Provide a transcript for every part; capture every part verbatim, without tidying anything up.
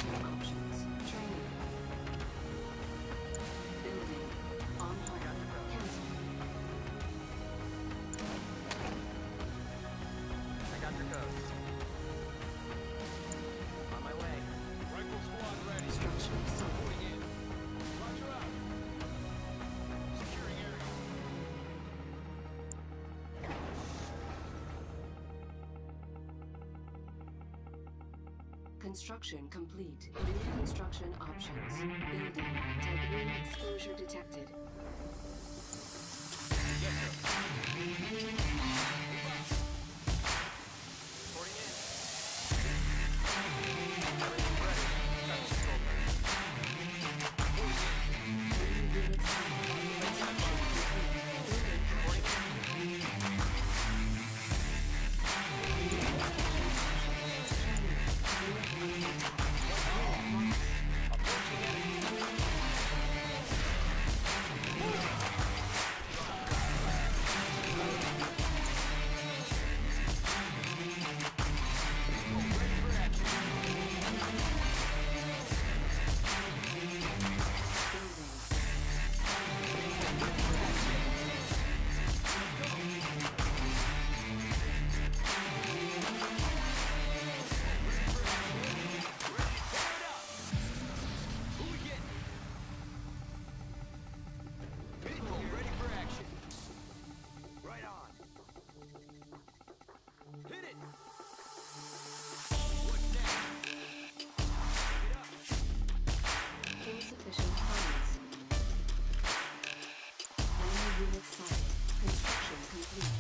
Options. Training. Building. On hold. Cancel. I got your code. On my way. Rifle squad ready. Structure sold. Going in. Roger out. Securing area. Construction complete. New construction options. Building. Tiberium exposure detected. Yes, sir. Reporting in. Everything's ready. Got the control code. Insufficient funds. Only unit site. Construction complete.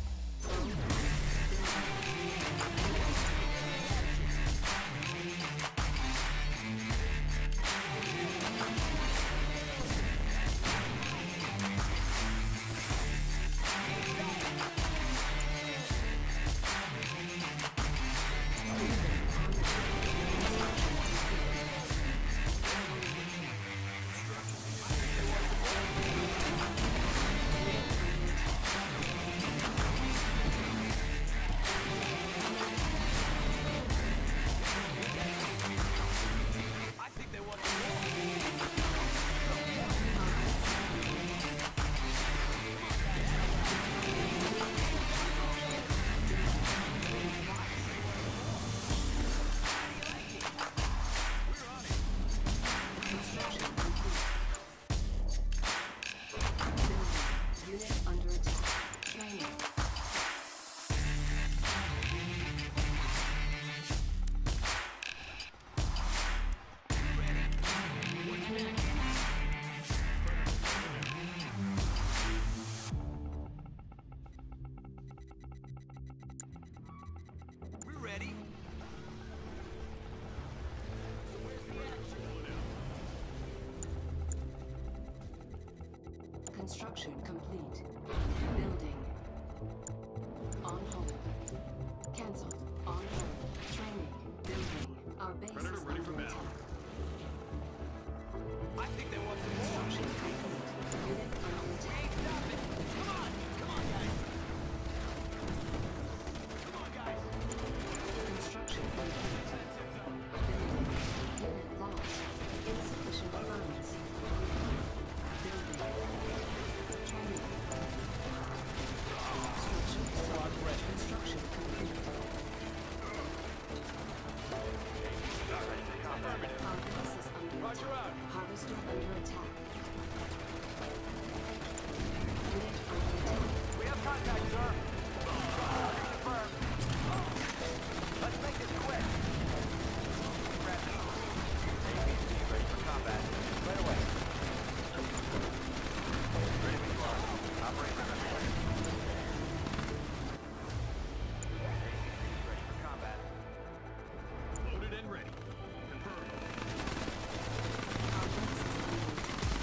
Unit under attack. Training. We're ready. So where's the action? Construction complete. Building. On hold. Cancelled. On hold. Training. Building. Our base Predator is ready under for battle. attack. I think they want some more. Construction complete. Unit under We attack. ain't stopping. Come on. Come on, guys. Come on, guys. Construction complete. Building. Unit lost. Insufficient funds. Building. Training. Construction sold. Construction complete. Our base is under Roger attack. out. Harvester under attack. Unit under attack. We have contact, sir. Confirmed. Let's make this quick. Ready. A P C ready for combat. Right away. Ready to fly. Operation underway. A P C ready for combat. Loaded and ready. Confirmed. Our base is under attack.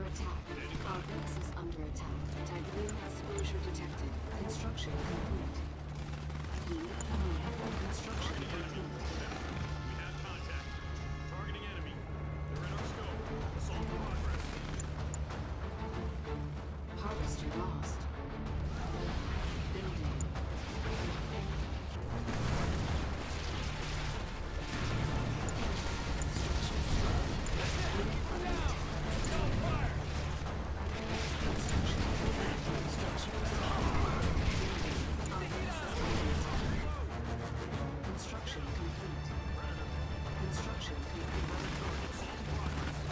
attack. Our base is under attack. Tiberium exposure detected. Construction complete. Unit promoted. Construction complete. We have contact. Targeting enemy. They're in our scope. Assault in progress. Harvester lost. Building. Construction complete. Construction complete.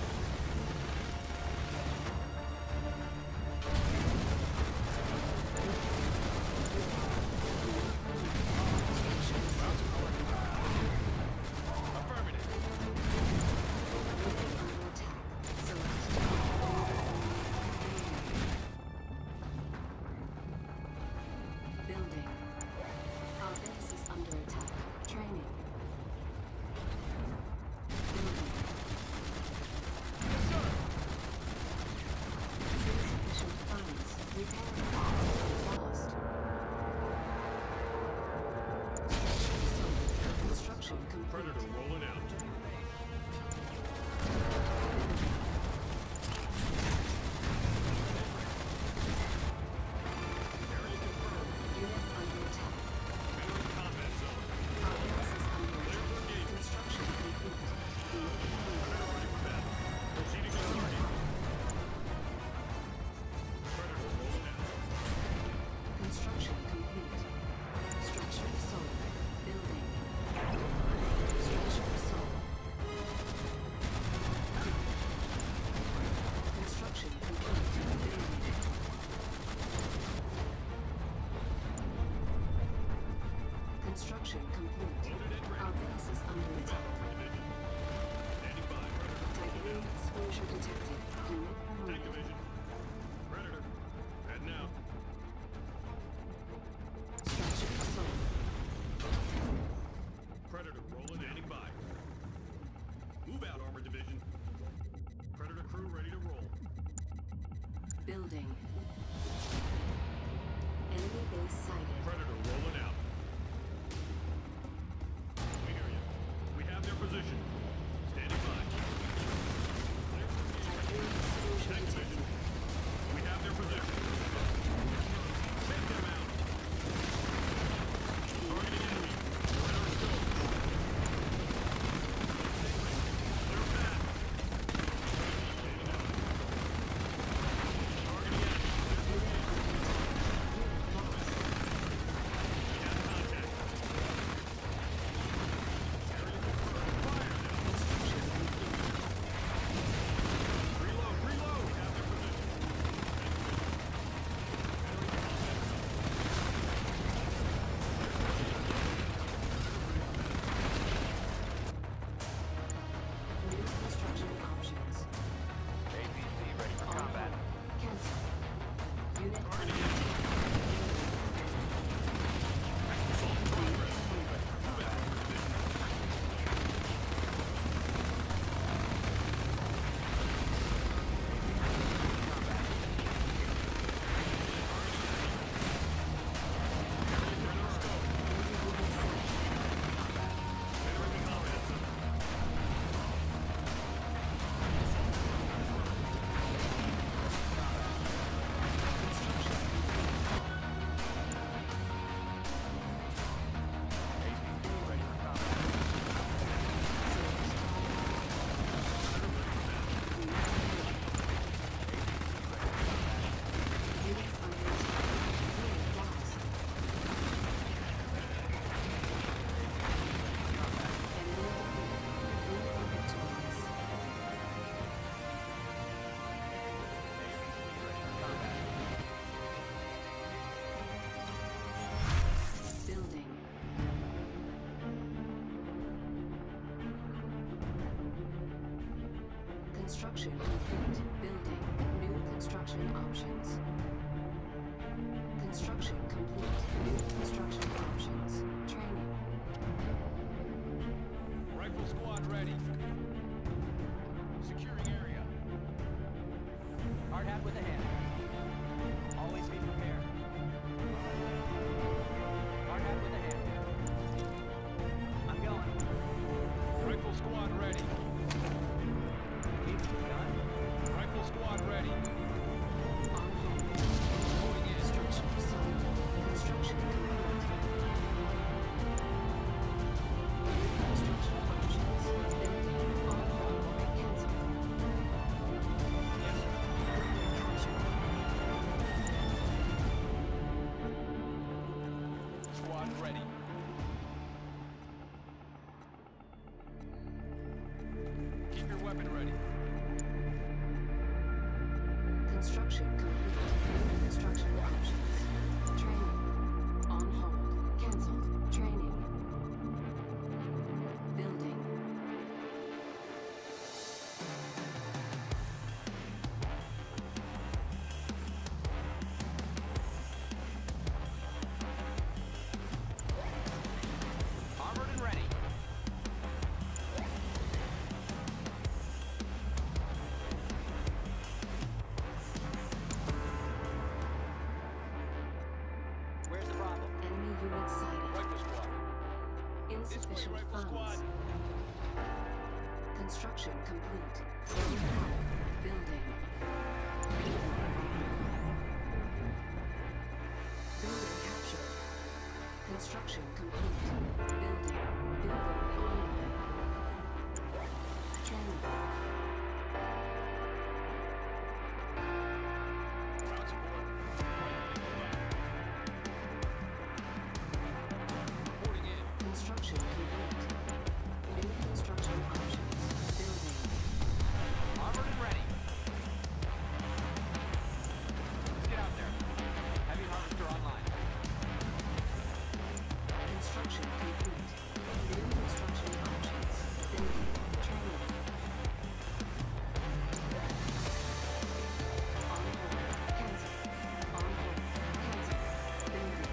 Building. Our base is under attack. Training. Building. Insufficient funds. Repairing. Lost. Construction complete. Predator rolling out. Unit under attack. Entering combat zone. Our base is under attack. Construction complete. Unit complete. Predator ready for battle. Proceeding to target. Predator rolling out. Construction complete. Structure sold. Building. Structure sold. Construction complete. Building. Construction complete. Our base is under attack. Division. Standing by. Predator. Tiberium exposure detected. Unit Tank promoted. division. Predator. Heading out. Structure sold. Predator rolling. Standing by. Move out, armor division. Predator crew ready to roll. Building. Enemy base sighted. Predator rolling out. We hear you. We have their position. Standing by. Clear for engagement. Tiberium exposure Tank division. detected. We have their position. Take them out. Targeting enemy. They're in our scope. Clear path. Standing out. Targeting enemy. We have contact. Area confirmed. Fire now. Reload, reload. We have their position. New construction options. A P C ready for On combat. hold. Cancel. Unit Targeting under enemy. Assault in progress. Move out, armor division. Ready for combat. Unit under attack. Unit lost. Enemy defeated. Unit victorious. Building. Construction complete. Building. New construction options. Construction complete. New construction options. Training. Rifle squad ready. Securing area. unit sighted. Rifle squad. Insufficient Rifle funds. squad. Construction complete. Building power. Building. Building captured. Construction complete. Building. Building online. Training. Ground support. Reporting in. Construction complete. New construction options. Building. Armored and ready. Let's get out there. Heavy harvester online. Construction complete. New construction options. Building. Training. On hold. Cancel. On hold. Cancel. Building.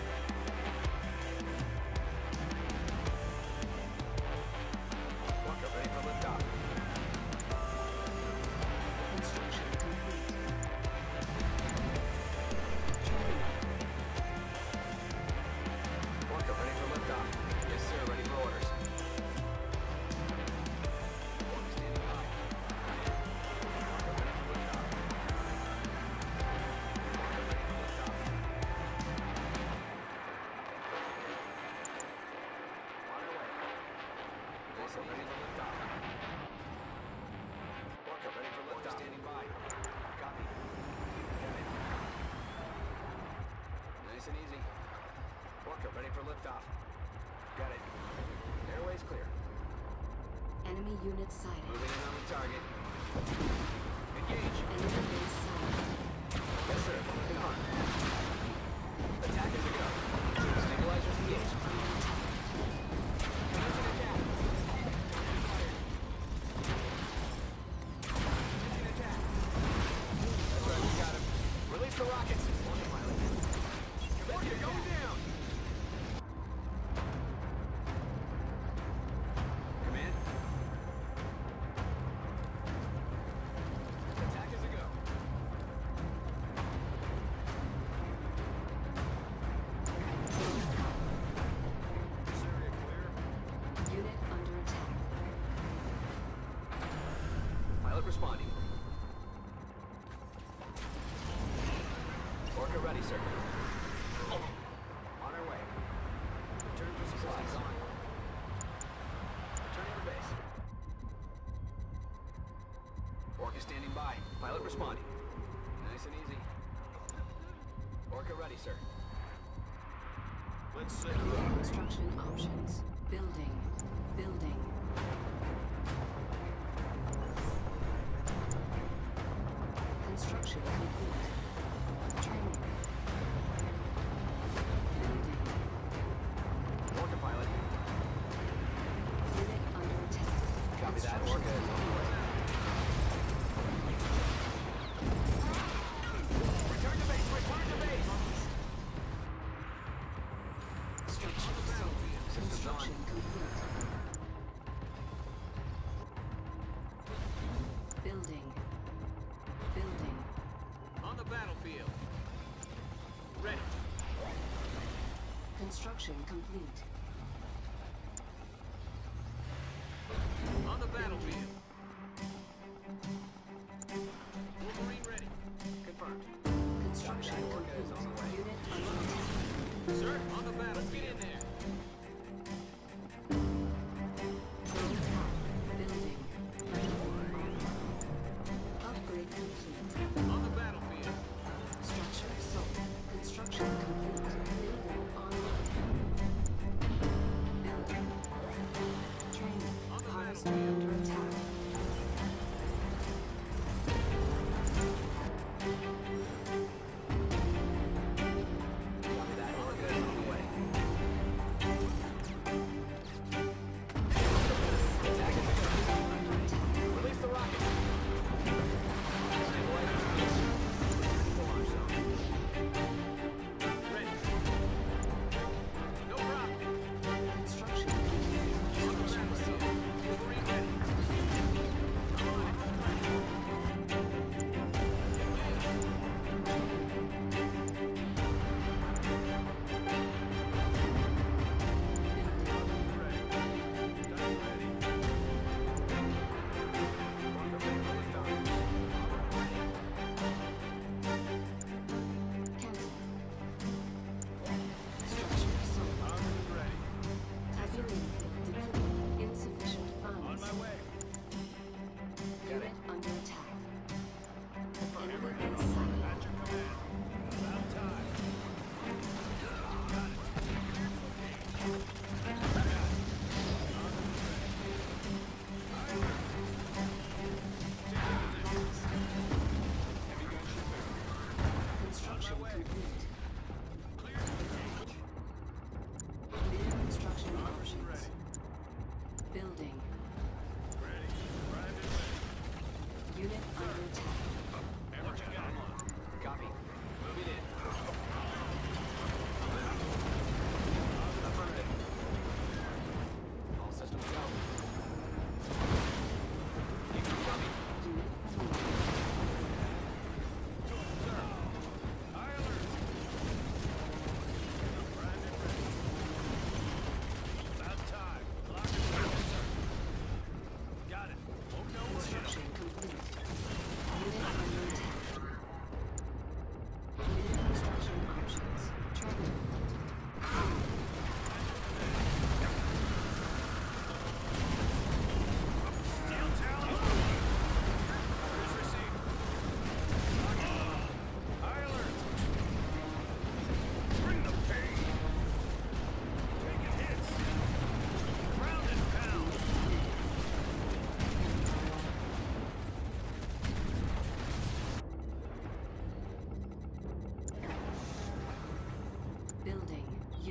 Walker ready for liftoff. Construction complete. Training. Walker ready for liftoff. Yes, sir. Ready for orders. Walker standing by. Walker ready for liftoff. Walker ready for liftoff. On our way. Walker ready for liftoff. Walker ready for liftoff. Standing by. Copy. Got it. Nice and easy. Walker ready for liftoff. Got it. Airway's clear. Enemy unit sighted. Moving in on the target. Engage. Enemy base sighted. Yes, sir. Confirmed. Attackers are go. Stabilizers engaged. Commencing attack. Commencing attack. That's right, we got him. Release the rockets. Warning pilot. Commencing going down. Command. Attack is a go. This area clear. Unit under attack. Pilot responding. Orca ready, sir. On our way. Return for supplies. On. Returning to base. Orca standing by. Pilot responding. Nice and easy. Orca ready, sir. Let's set New construction options. Building. Building. Construction complete. Training. Building. Orca pilot. Unit under attack. Copy that. Construction Orca is on the way. Return to base. Return to base. Structure sold. Construction complete. Building. Building. On the battlefield. Ready. Construction complete. On the battlefield. Wolverine ready. Confirmed. Construction complete. Unit under attack. Sir, on the battle. Get in there. Building power. Building. Upgrade complete. On the battlefield. Structure sold. Construction complete. Building online. Building. Training. On the Harvester battlefield. under attack. Copy that. Orca is on the way.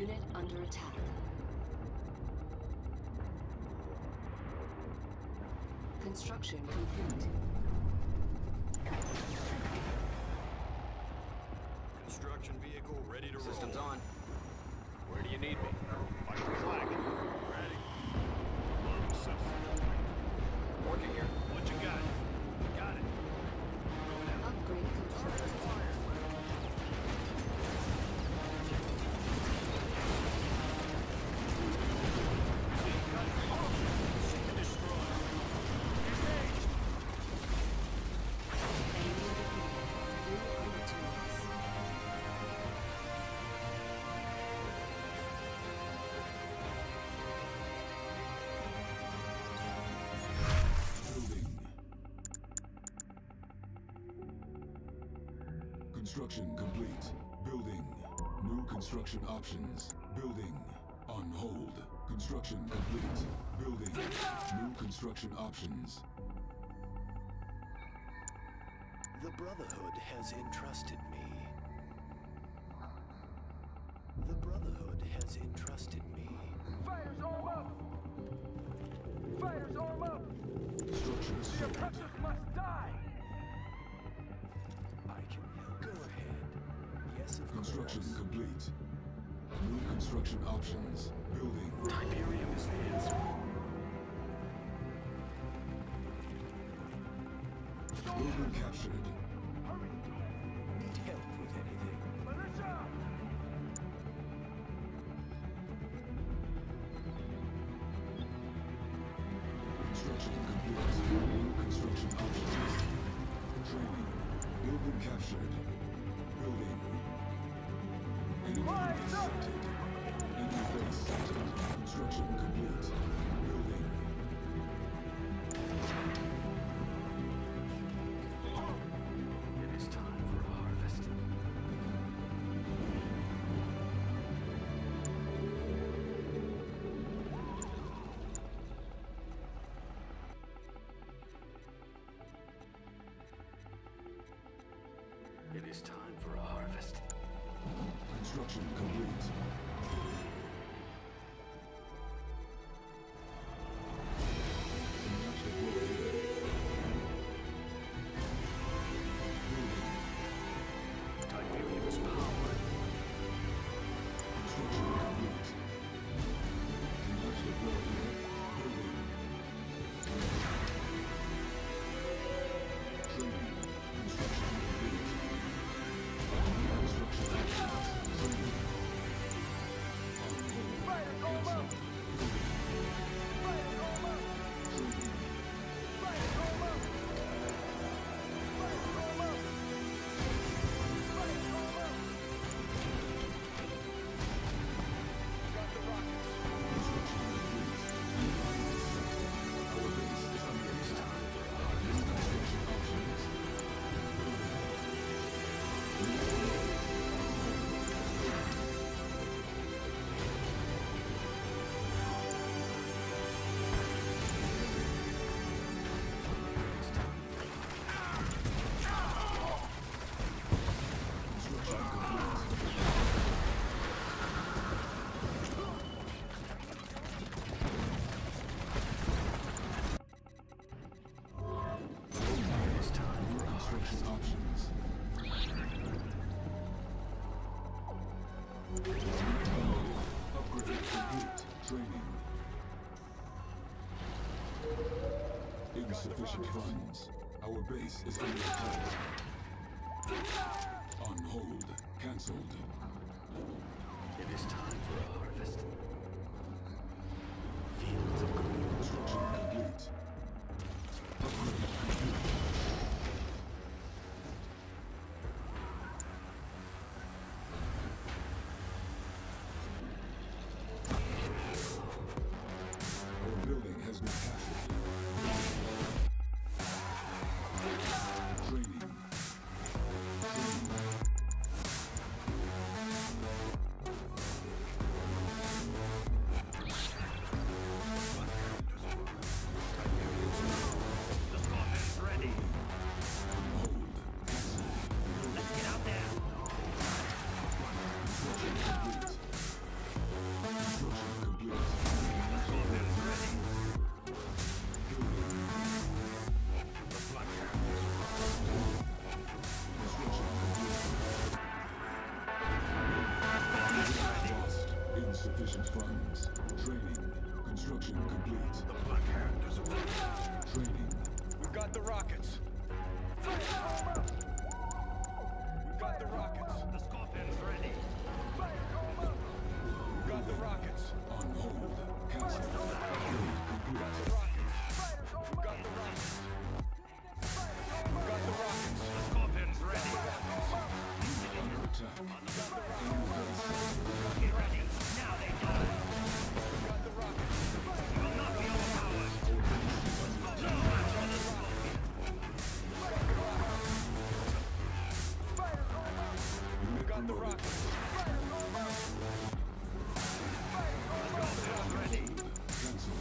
Unit under attack. Construction complete. Construction vehicle ready to roll. Systems on. Where do you need me? Fight the flag. Ready. Loading system. Working here. What you got? Got it. Upgrade complete. Seek and destroy. Engaged. Enemy defeated. New opportunities. Building. Construction complete. Building. New construction options. Building. On hold. Construction complete. Building. New construction options. The Brotherhood has entrusted me. The Brotherhood has entrusted me. Fighters arm up! Fighters arm up! Construction The sold. oppressors must die! I can help. Go ahead. Yes, of Construction course. complete. New construction options. Building. Tiberium is the answer. Building captured. Need help with anything? Militia! Construction complete. New construction options. Training. Building captured. Building. Enemy Rise base up! sighted. Enemy base sighted. Construction complete. Building. It is time for a harvest. It is time for a harvest. Construction complete. Cannot deploy here. Building. Tiberium is powered. Construction complete. Cannot deploy here. Building. Training. Construction complete. New construction options. Training. On hold. Fighters arm up! Cancelled. Fighters arm up! Training. Fighters arm up! Fighters arm up! Fighters arm up! Got the rockets. Construction complete. New line is set. Our base is under attack. New construction options. Construction complete. It is time New for a construction harvest. options. Upgrade complete. Training. Insufficient funds. Our base is under attack. On hold. Cancelled. It is time for a harvest. Fields of green. Construction complete. Upgrade complete. Our building has been captured. Training. Training. Insufficient funds. Training. Construction complete. The Black Hand is arrived. Training. We've got the rockets. We've got the rockets. The Scorpion's ready. We've got the rockets. On hold. Cancel. Training We've got complete. the rockets. We've got the rockets. We've got the rockets. The Scorpion's ready. Under attack. Enemy base sighted. Get ready. Now they die. We've got the rockets. You will not be overpowered. No match for the Scorpion. We've got the rockets. The Scorpion's ready. Cancel.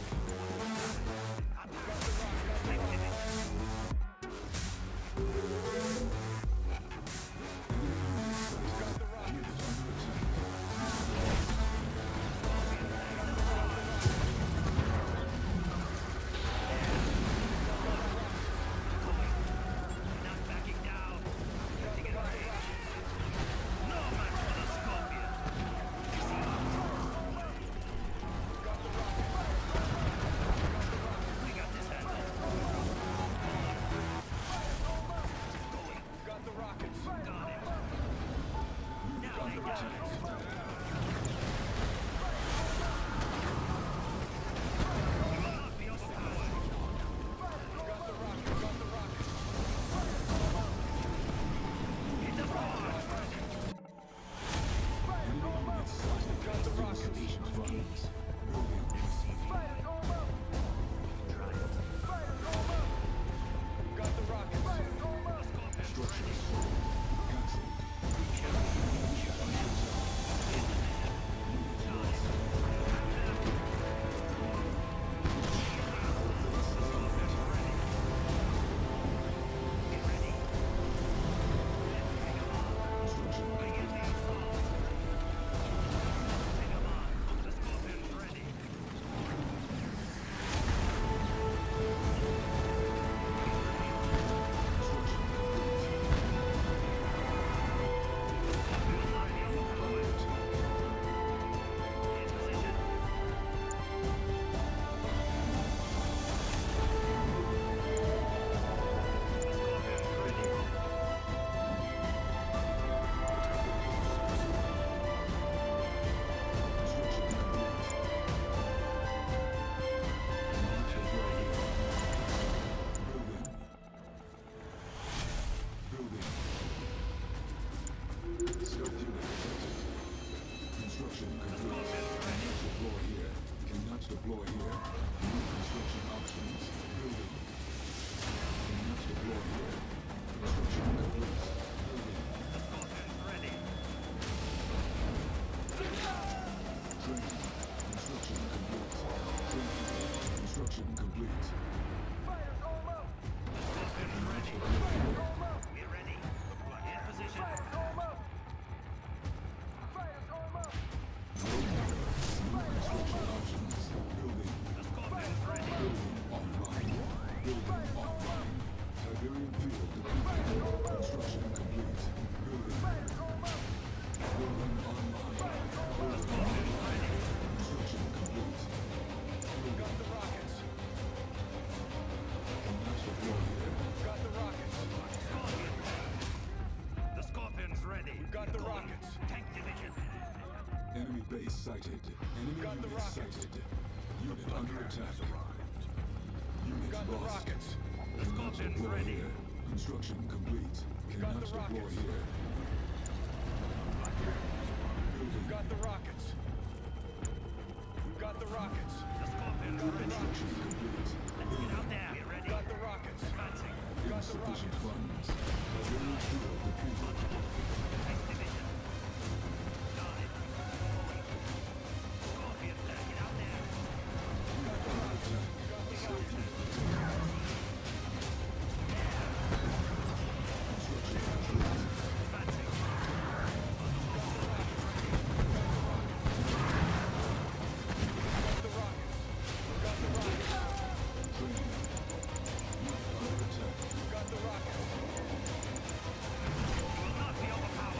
Not backing down. Getting in range. No match for the Scorpion. We got this handled. Got the rockets. Got it. Now they got it. You will not be overpowered. Got the rockets. Got the rockets. Hit the floor. Got the rockets. Insufficient funds. Got the rockets. Structure sold. Cancel. Construction complete. Cannot deploy here. Cannot deploy here. New construction options. Building. Cannot deploy here. Construction complete. Building. Ready. Training. Construction complete. Training. Construction complete. Ready. We're ready. In position. Construction options. Building. The Scorpion's ready. Building offline. Building offline. Tiberium field depleted. Construction complete. Building. Building online. Building. Construction complete. We've got the rockets. Cannot deploy here. Got the rockets. Scorpion. The Scorpion's ready. We've got the rockets. Tank division. Enemy base sighted. Enemy Got the unit rockets. sighted. Unit under attack. Unit Got the lost. rockets. The Cannot Scorpion's deploy ready. here. Construction complete. Cannot the deploy rockets. here. We've got the rockets. We've got the rockets. The Scorpion's ready. Construction complete. Let's get out there. We're ready. Got the rockets. Advancing. Got the Insufficient rockets. funds. Tiberium field depleted. Tank division. Got it. Scorpion, let's get out there. Under attack. Safety. Construction complete. Advancing. Got the rockets. Got the rockets. Training. Unit under attack. Got the rockets. You will not be overpowered.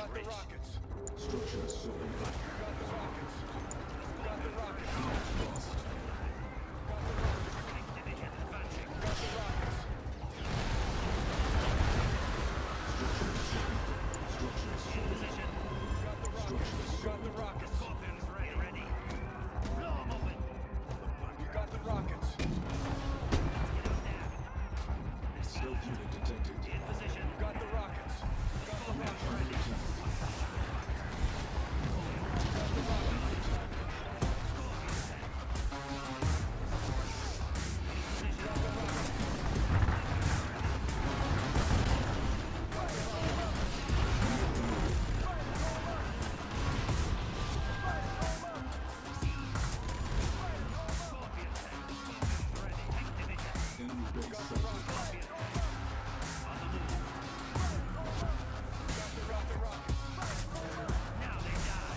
got the rockets. Structure sold. We got the rockets. We got the rockets. Lost. Division advancing. We got the rockets. Structure sold. Structure sold. Position. We got the rockets. We got the rockets. Scorpions ready. Ready. Blow 'em open. We got the rockets. Get out there. Stealth unit detected. In position. We got the rockets. We got the rockets. Ready. Enemy base sighted. Now they die.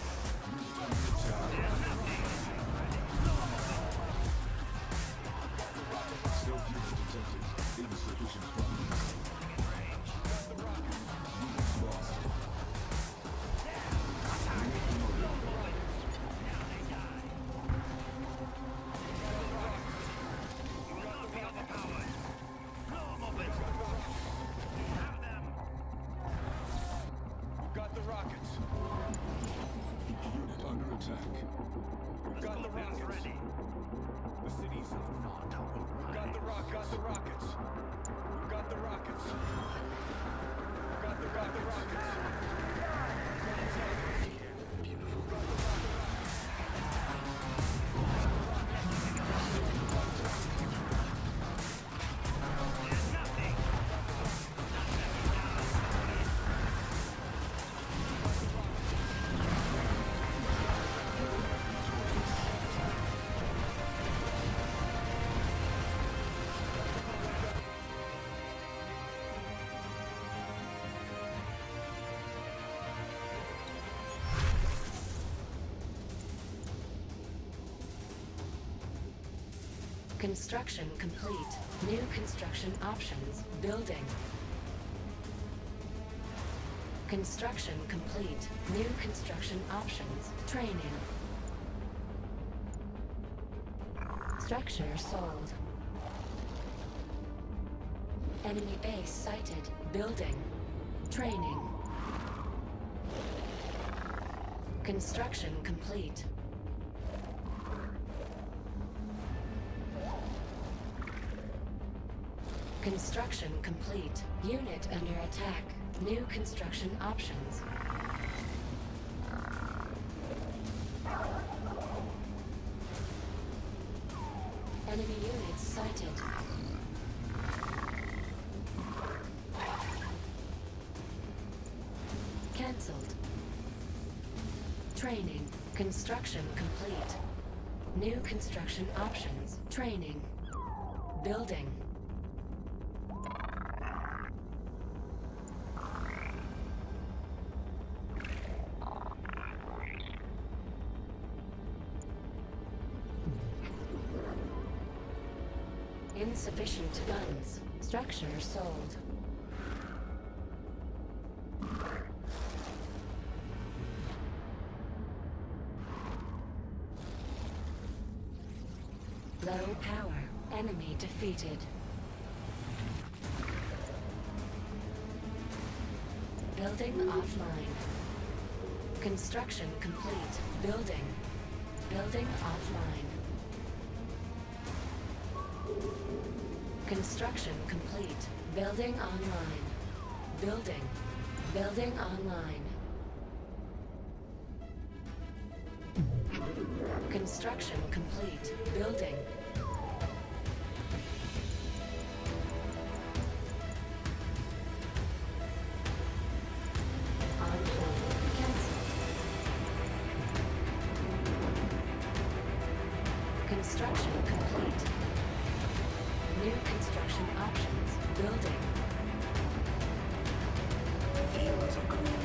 Stealth unit detected. Insufficient funds. Unit lost. Got the rockets. Unit under attack. Got the rockets. Ready. The city's not over. Got the rock. Got the rockets. Got the rockets. Got the got the rockets. Beautiful. Construction complete. New construction options. Building. Construction complete. New construction options. Training. Structure sold. Enemy base sighted. Building. Training. Construction complete. Construction complete. Unit under attack. New construction options. Enemy units sighted. Cancelled. Training. Construction complete. New construction options. Training. Building. Insufficient funds. Structure sold. Low power. Enemy defeated. Building offline. Construction complete. Building. Building offline. Construction complete. Building online. Building. Building online. Construction complete. Building. On hold. Cancel. Construction complete. New construction options. Building. Fields of gold.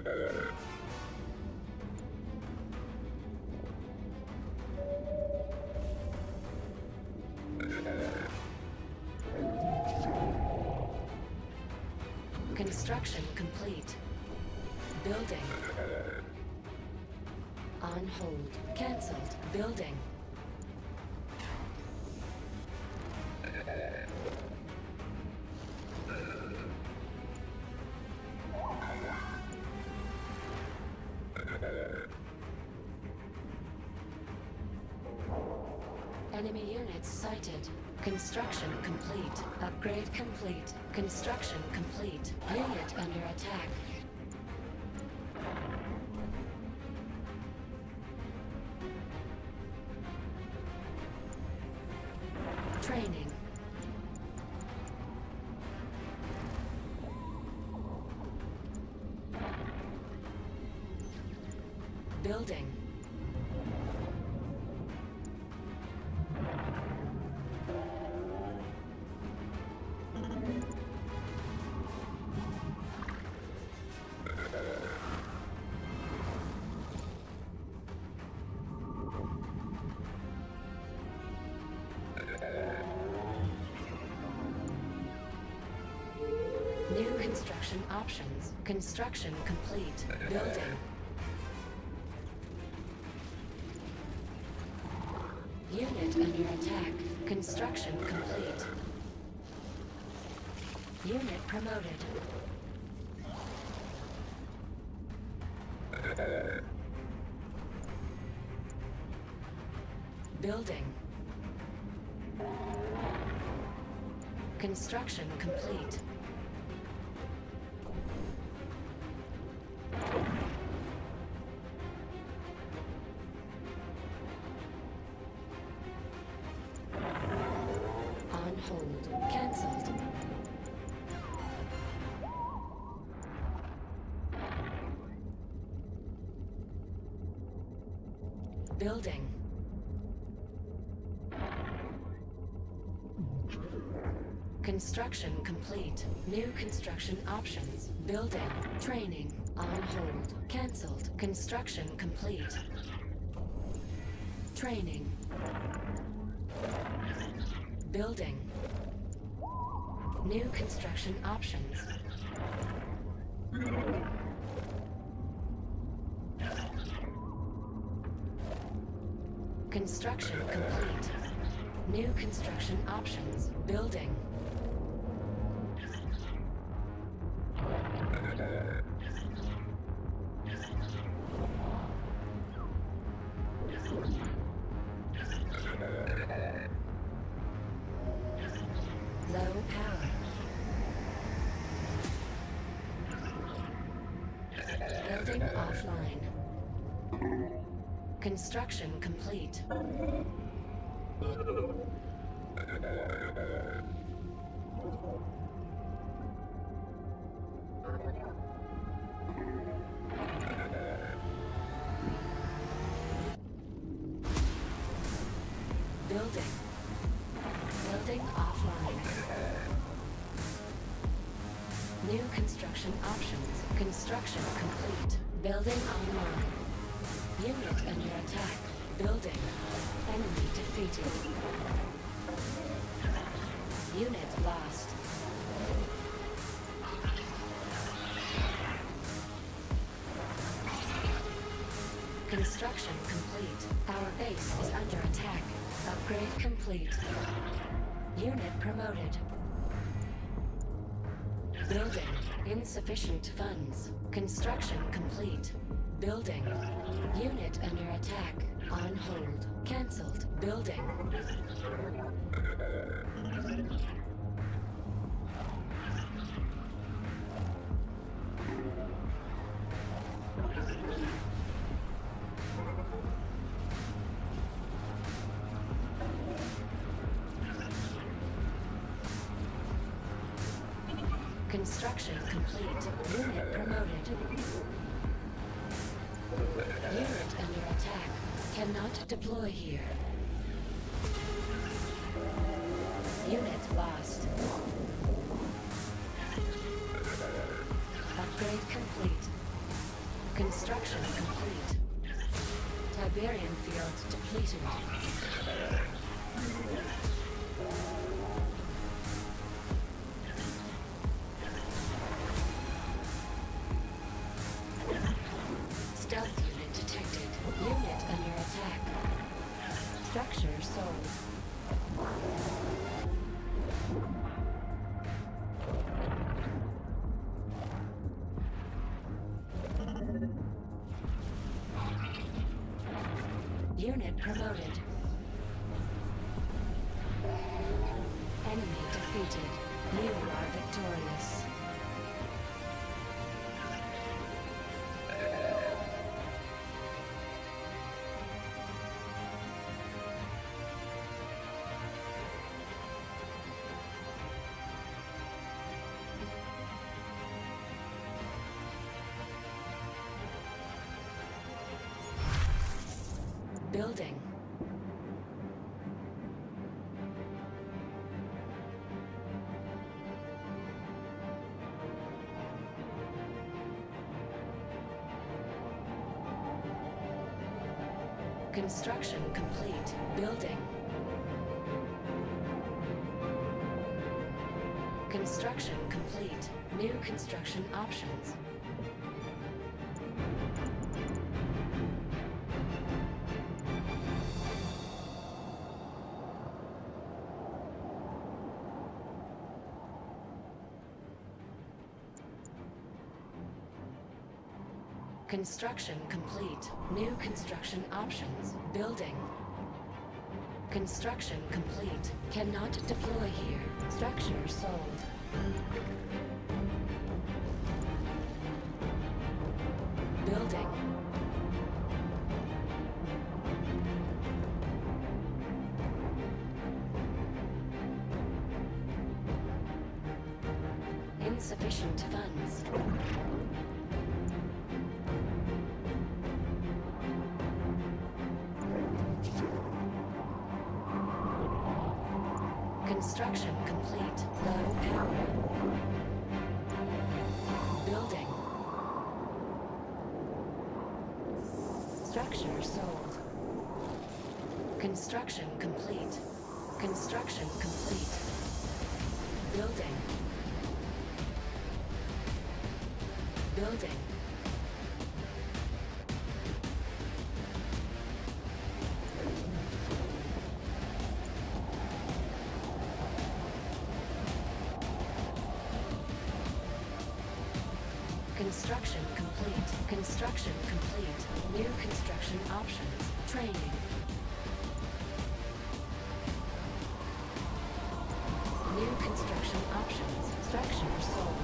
Construction complete. Building. On hold. Cancelled. Building. Enemy units sighted. Construction complete. Upgrade complete. Construction complete. Unit under attack. Training. Building. New construction options. Construction complete. Building. Unit under attack. Construction complete. Unit promoted. Building. Construction complete. On hold. Cancelled. Building. Construction complete. New construction options. Building. Training. On hold. Cancelled. Construction complete. Training. Building. New construction options. Construction complete. New construction options. Building. Low power. Building offline. Construction complete. Building. Building offline. New construction options. Construction complete. Building online. Unit under attack. Building. Enemy defeated. Unit lost. Construction complete. Our base is under attack. Upgrade complete. Unit promoted. Building. Insufficient funds. Construction complete. Building. Unit under attack. On hold. Cancelled. Building. Construction complete. Unit promoted. Unit under attack. Cannot deploy here. Unit lost. Upgrade complete. Construction complete. Tiberium field depleted. Stealth unit detected. Unit under attack. Structure sold. Unit promoted. Enemy defeated. You are victorious. Building. Construction complete. Building. Construction complete. New construction options. Construction complete. New construction options. Building. Construction complete. Cannot deploy here. Structure sold. Building. Insufficient funds. Construction complete. Low power. Building. Structure sold. Construction complete. Construction complete. Building. Building. Construction complete. Construction complete. New construction options. Training. New construction options. Structure sold.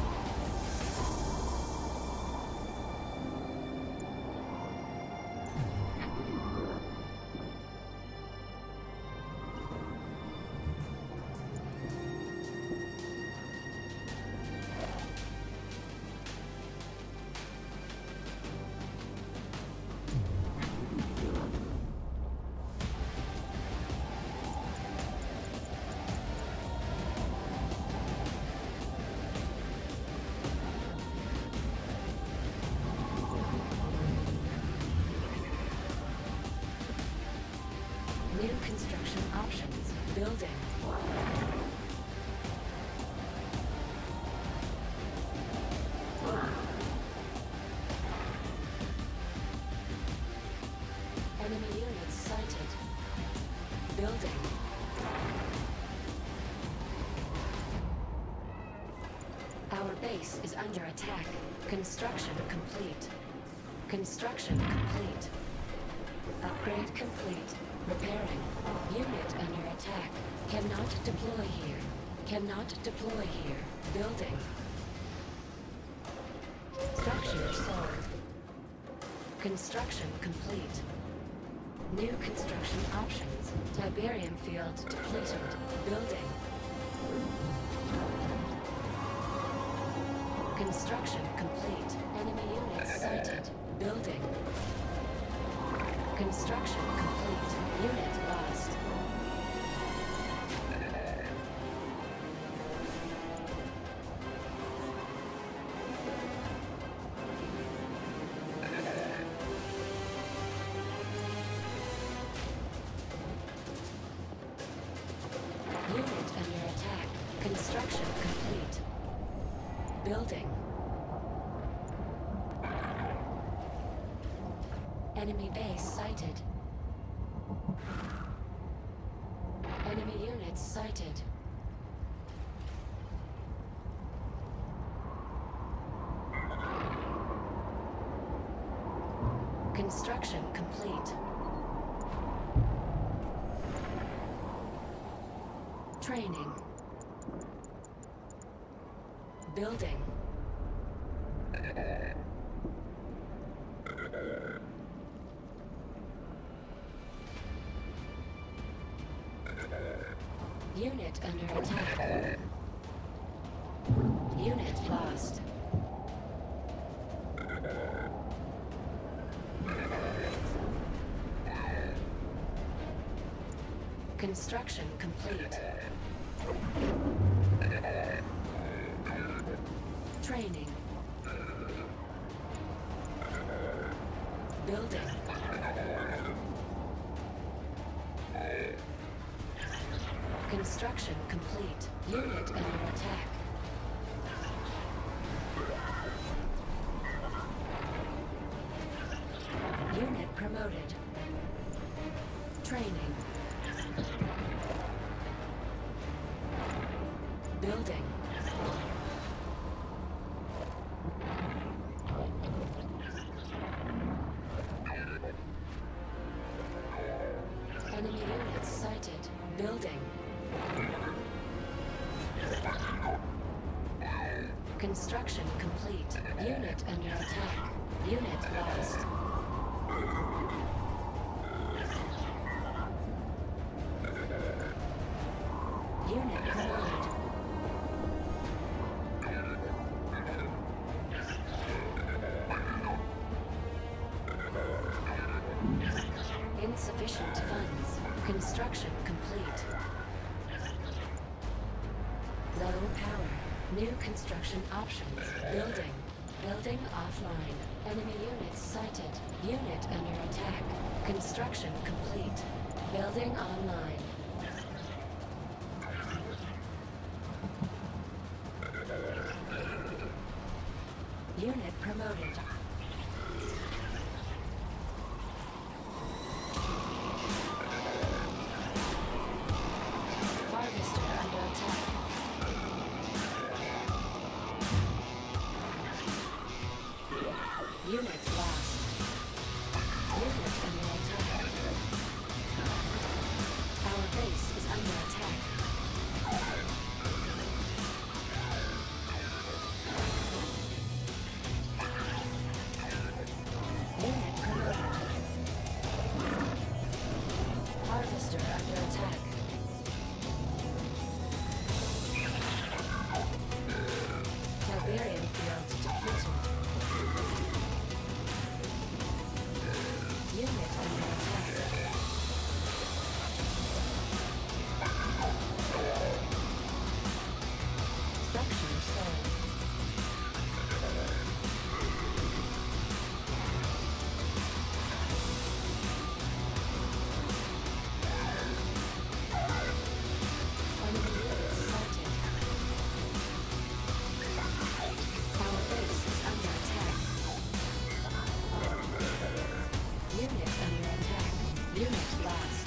New construction options. Building. Enemy units sighted. Building. Our base is under attack. Construction complete. Construction complete. Upgrade complete. Repairing. Unit under attack. Cannot deploy here. Cannot deploy here. Building. Structure sold. Construction complete. New construction options. Tiberium field depleted. Building. Construction complete. Enemy units sighted. Building. Construction complete. Unit lost. Enemy base sighted. Enemy units sighted. Construction complete. Training. Building. Unit under attack. Unit lost. Construction complete. Training. Building. Construction complete. Unit under attack. Unit promoted. Training. Building. Enemy units sighted. Building. Construction complete. Unit under attack. Unit lost. Unit promoted. Insufficient funds. Construction complete. Low power. New construction options. Building. Building offline. Enemy units sighted. Unit under attack. Construction complete. Building online. Unit promoted. Harvester under attack. Unit lost. Unit under attack. Our base is under attack. Unit promoted. Harvester under attack. Tiberium field depleted. Unit under attack. Structure sold. Enemy units sighted. Our base is under attack. Unit under attack. Unit lost.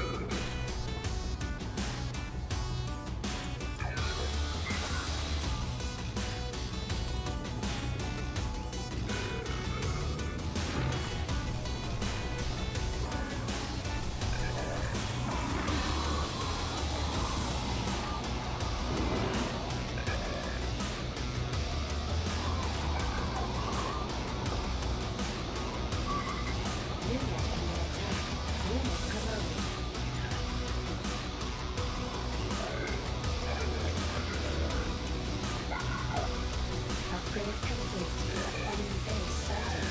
Unit under attack. Unit promoted. Upgrade complete. Enemy base sighted.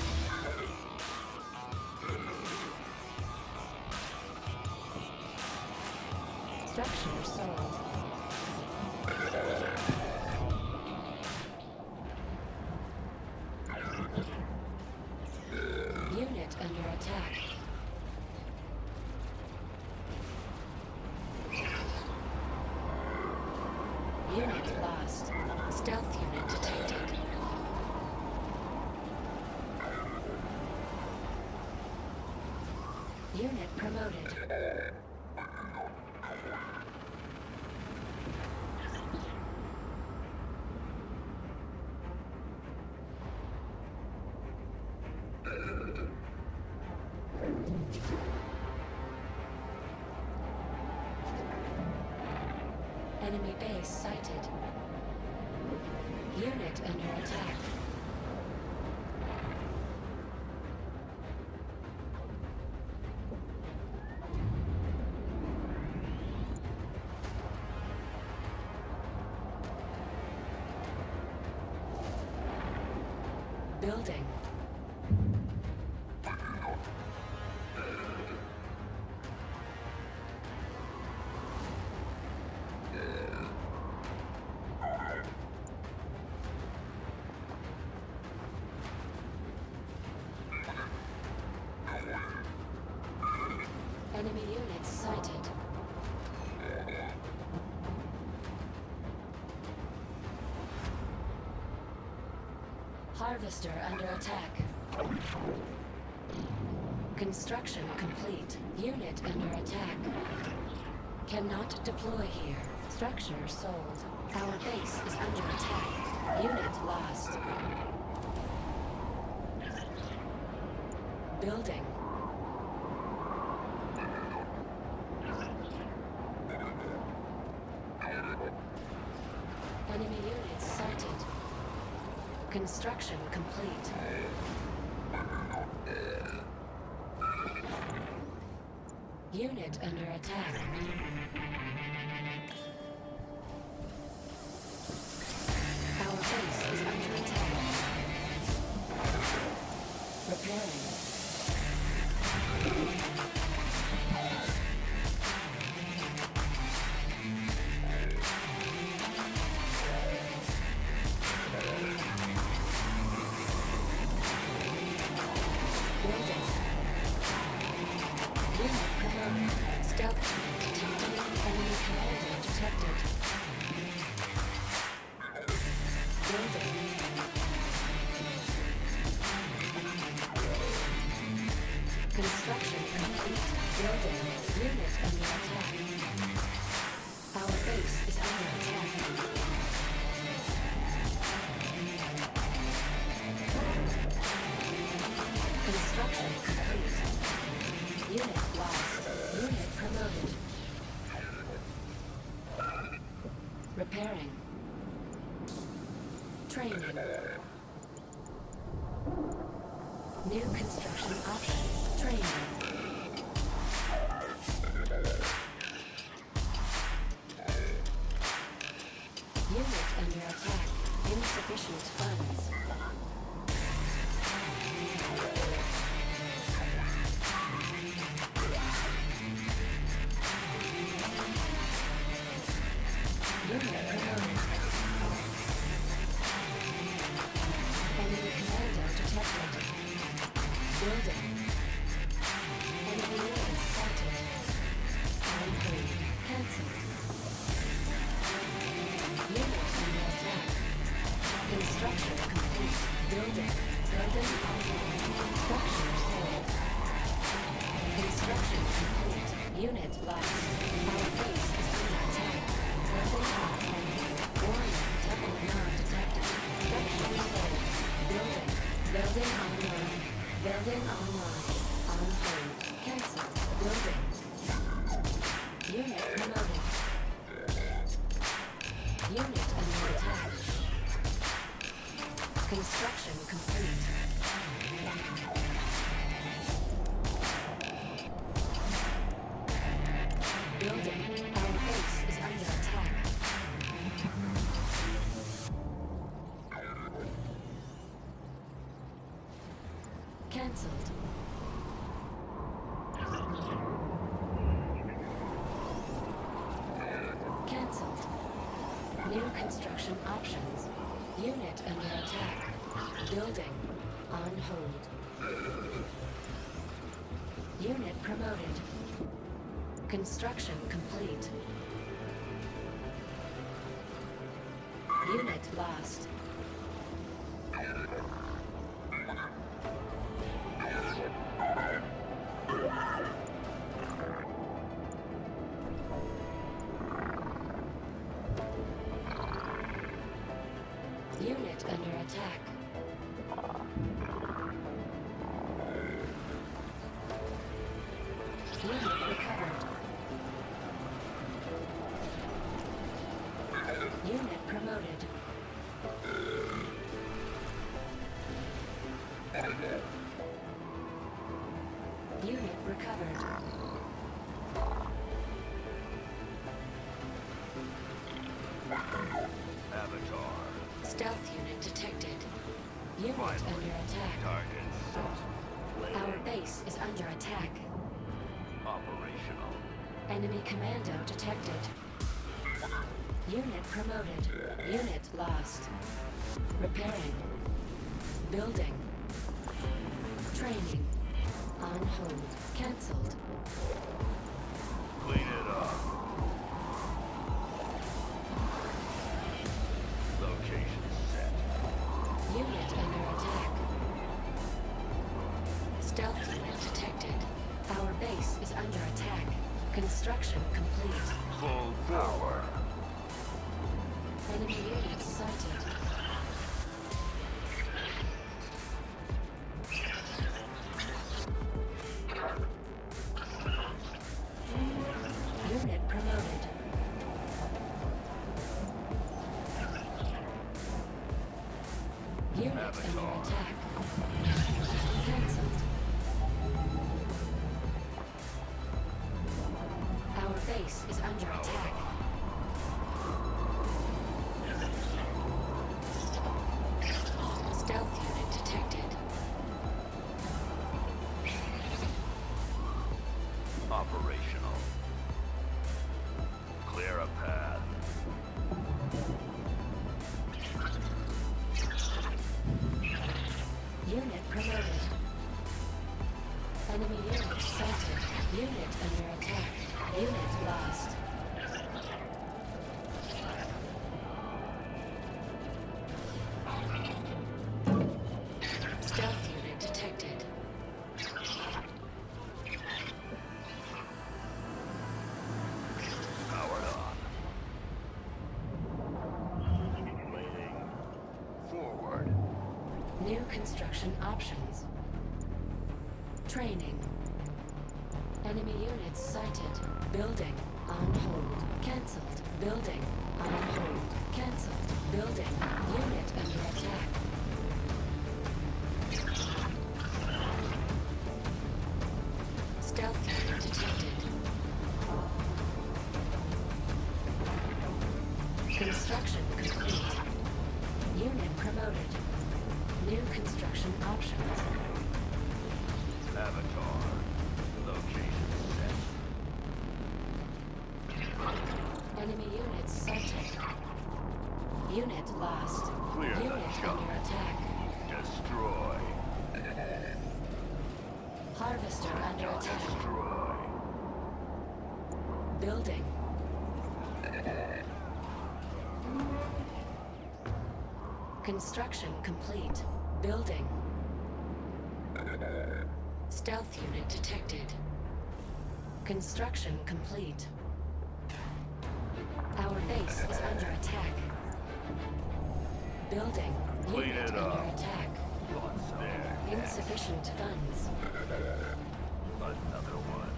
Structure sold. Unit under attack. Unit lost. Stealth unit detected. Unit promoted. Enemy base sighted. Unit under attack. Building. Enemy units sighted. Harvester under attack. Construction complete. Unit under attack. Cannot deploy here. Structure sold. Our base is under attack. Unit lost. Building. Enemy units sighted. Construction complete. Unit under attack. Our base is under attack. Repairing. Construction complete. Building. Unit under attack. Our base is under attack. Construction complete. Unit lost. Unit promoted. Repairing. Training. New construction option. Training. Unit under attack. Insufficient funds. Unit promoted. Enemy commander detected. Building. Enemy units sighted. Unpaid. Cancelled. Unit under attack. Construction complete. Building. Building online. Structure sold. Construction complete. Unit lost. Our base is under attack. Building online. Warning. Double non detected. Structure sold. Building. Building online. Building online. On hold. Cancel. Building. Unit promoted. Unit under attack. Construction complete. Building. Our base is under attack. Cancelled. Cancelled. New construction options. Unit under attack. Building. On hold. Unit promoted. Construction complete. Unit lost. attack. Target set. Our base is under attack. Operational. Enemy commando detected. Unit promoted. Unit lost. Repairing. Building. Training. On hold. Cancelled. Clean it up. Location set. Unit under attack. Stealth unit detected. Our base is under attack. Construction complete. Full power. Enemy units sighted. Unit promoted. Unit under attack. Cancelled. Our base is under attack. Stealth unit detected. Operational. Clear a path. Unit promoted. Enemy unit sighted. Unit under attack. Unit lost. Stealth unit detected. Powered on. Waiting. Forward. New construction options. Training. Enemy units sighted. Building. On hold. Cancelled. Building. On hold. Cancelled. Building. Unit under attack. Stealth unit detected. Construction complete. Unit promoted. New construction options. Avatar. Location set. Enemy units sighted. Unit lost. Clear the Unit jump. under attack. Destroy. Harvester under attack. Destroy. Building. Construction complete. Building. Stealth unit detected. Construction complete. Our base is under attack. Building. Clean Unit it under up. attack. There. Insufficient funds. Another one.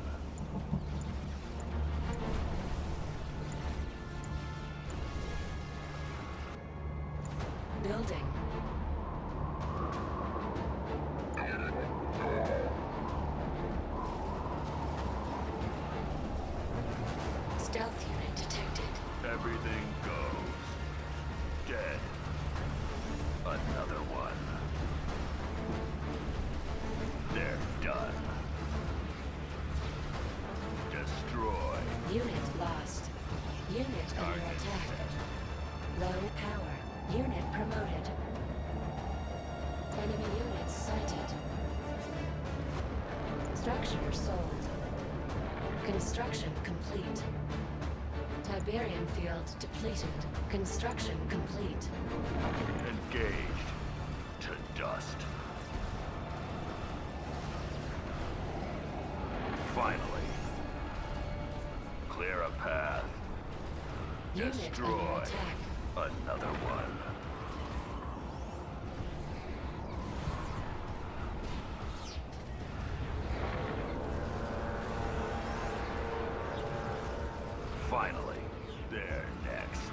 Building. Stealth unit detected. Everything goes. Dead. Another one. They're done. Destroy. Unit lost. Unit under Target attack. set. Low power. Unit promoted. Enemy units sighted. Structure sold. Construction complete. Tiberium field depleted. Construction complete. Engaged. To dust. Finally. Clear a path. Unit Destroy. under attack. Another one. Finally, they're next.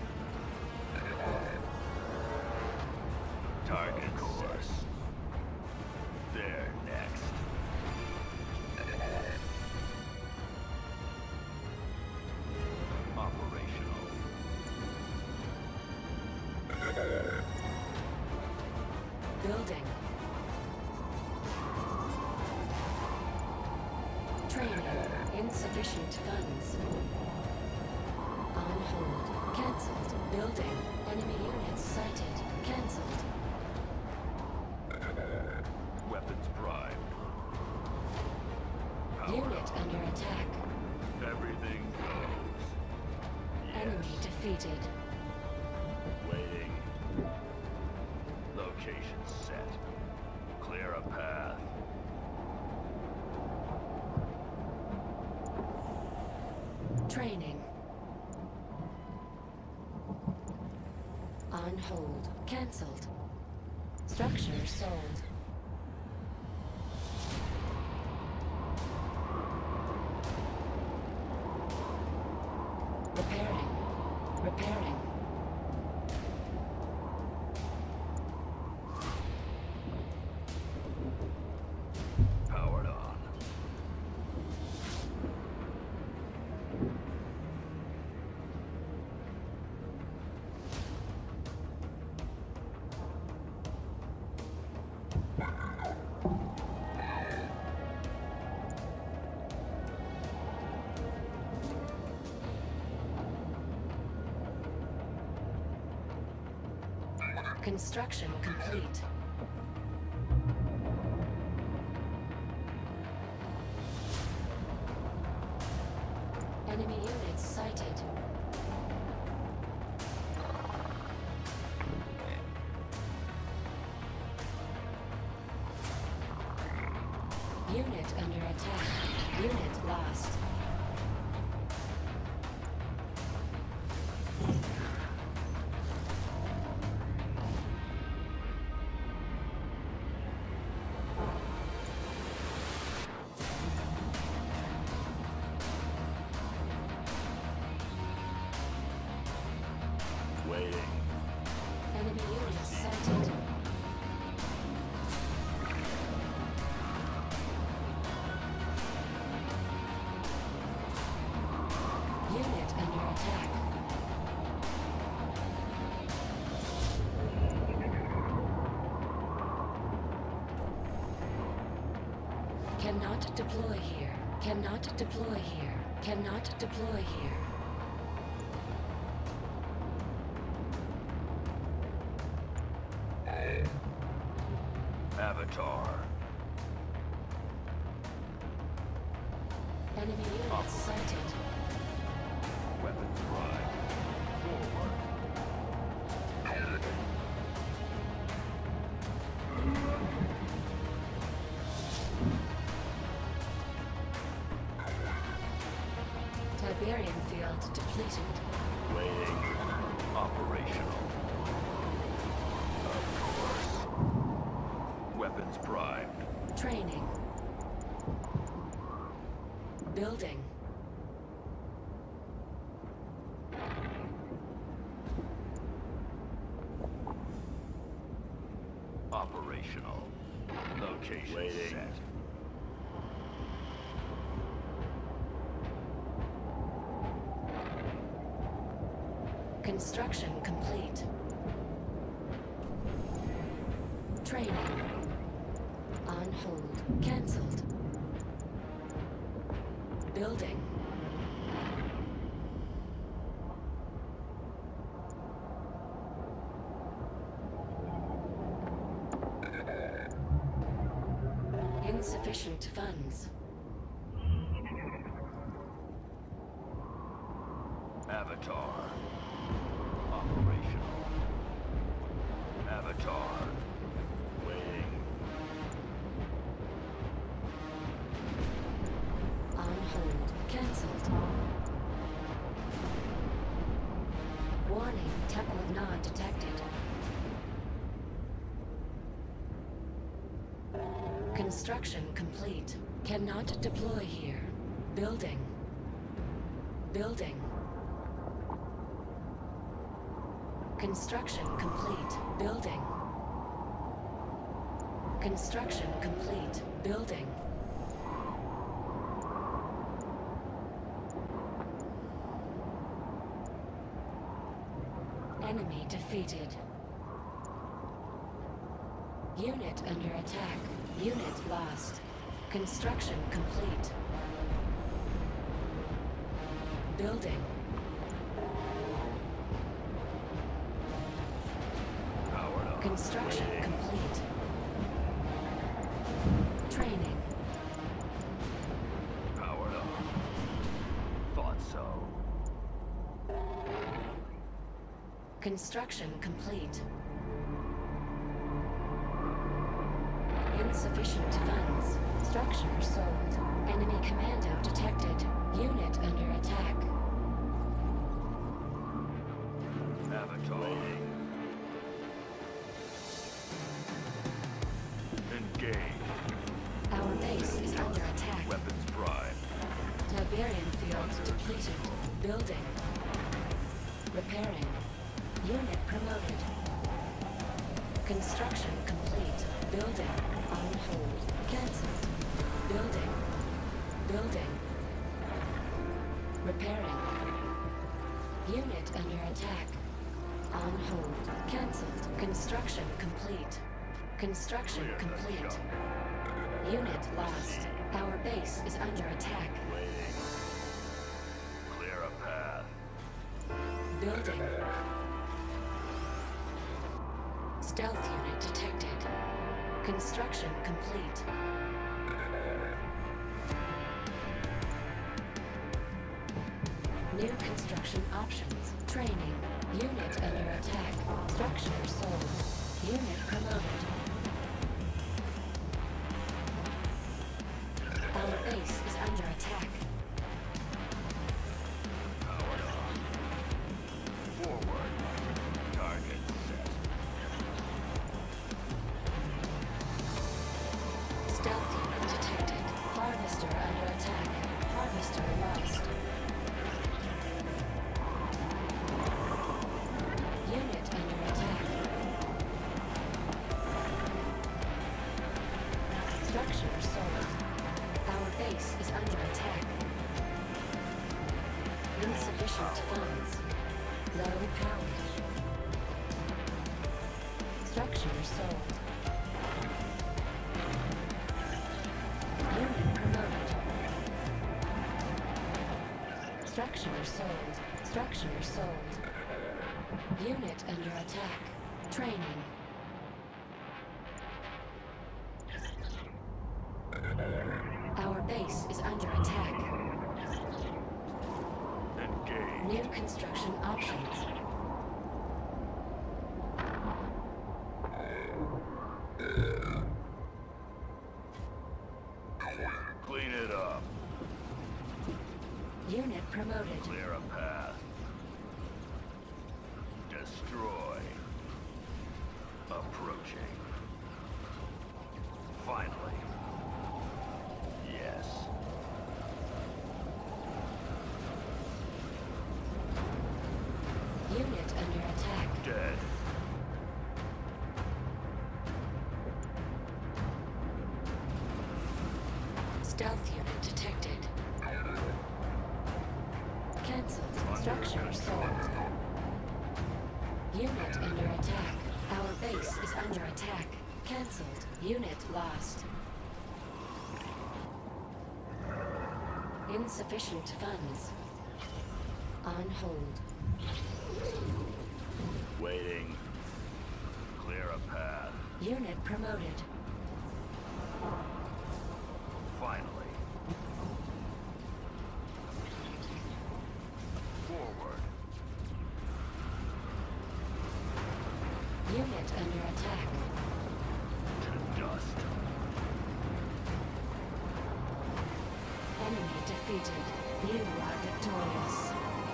Target course. They're next. Operational. Training. Insufficient funds. On hold. Cancelled. Building. Enemy units sighted. Cancelled. Weapons primed. Powered Unit on. under attack. Everything goes. Yes. Enemy defeated. Waiting. Location set. Clear a path. Training. On hold. Cancelled. Structure sold. Repairing. Repairing. Powered on. Construction complete. Enemy units sighted. Unit under attack. Unit lost. Waiting. Enemy units sighted. Unit under attack. Cannot deploy here. Cannot deploy here. Cannot deploy here. Avatar. Enemy units sighted. Weapons primed. Forward. Tiberium field depleted. Waiting. Operational. Of course. Weapons primed. Training. Building. Operational. Location Waiting. set. Construction complete. Training. On hold. Cancelled. Building. Insufficient funds. Avatar. Operational. Avatar. Waiting. On hold. Cancelled. Warning. Temple of Nod detected. Construction complete. Cannot deploy here. Building. Building. Construction complete. Building. Construction complete. Building. Enemy defeated. Unit under attack. Unit lost. Construction complete. Building. Powered up. Construction complete. Training. Powered up. Thought so. Construction complete. Insufficient funds. Structure sold. Enemy commando detected. Unit under attack. Avatar. Engage. Our base is under attack. Weapons prime. Tiberium field depleted. Building. Repairing. Unit promoted. Construction complete. Building. On hold. Cancelled. Building. Building. Repairing. Unit under attack. On hold. Cancelled. Construction complete. Construction complete. Unit lost. Our base is under attack. Waiting. Clear a path. Building. Stealth unit detected. Construction complete. New construction options. Training. Unit under attack. Structure sold. Unit promoted. Our base is under attack. Powered on. Forward. Target set. Stealth unit detected. Harvester under attack. Harvester lost. Unit under attack. Structure sold. Our base is under attack. Insufficient funds. Low power. Structure sold. Unit promoted. Structure sold. Structure sold. Unit under attack. Training. Our base is under attack. Engage. New construction options. Clean it up. Unit promoted. Clear a path. Destroy. Approaching. Finally. Yes. Unit under attack. Dead. Stealth unit detected. Cancelled. Structure sold. Unit under attack. Our base is under attack. Cancelled. Unit lost. Insufficient funds. On hold. Waiting. Clear a path. Unit promoted. Finally. Forward. Unit under attack. To dust. Enemy defeated. You are victorious.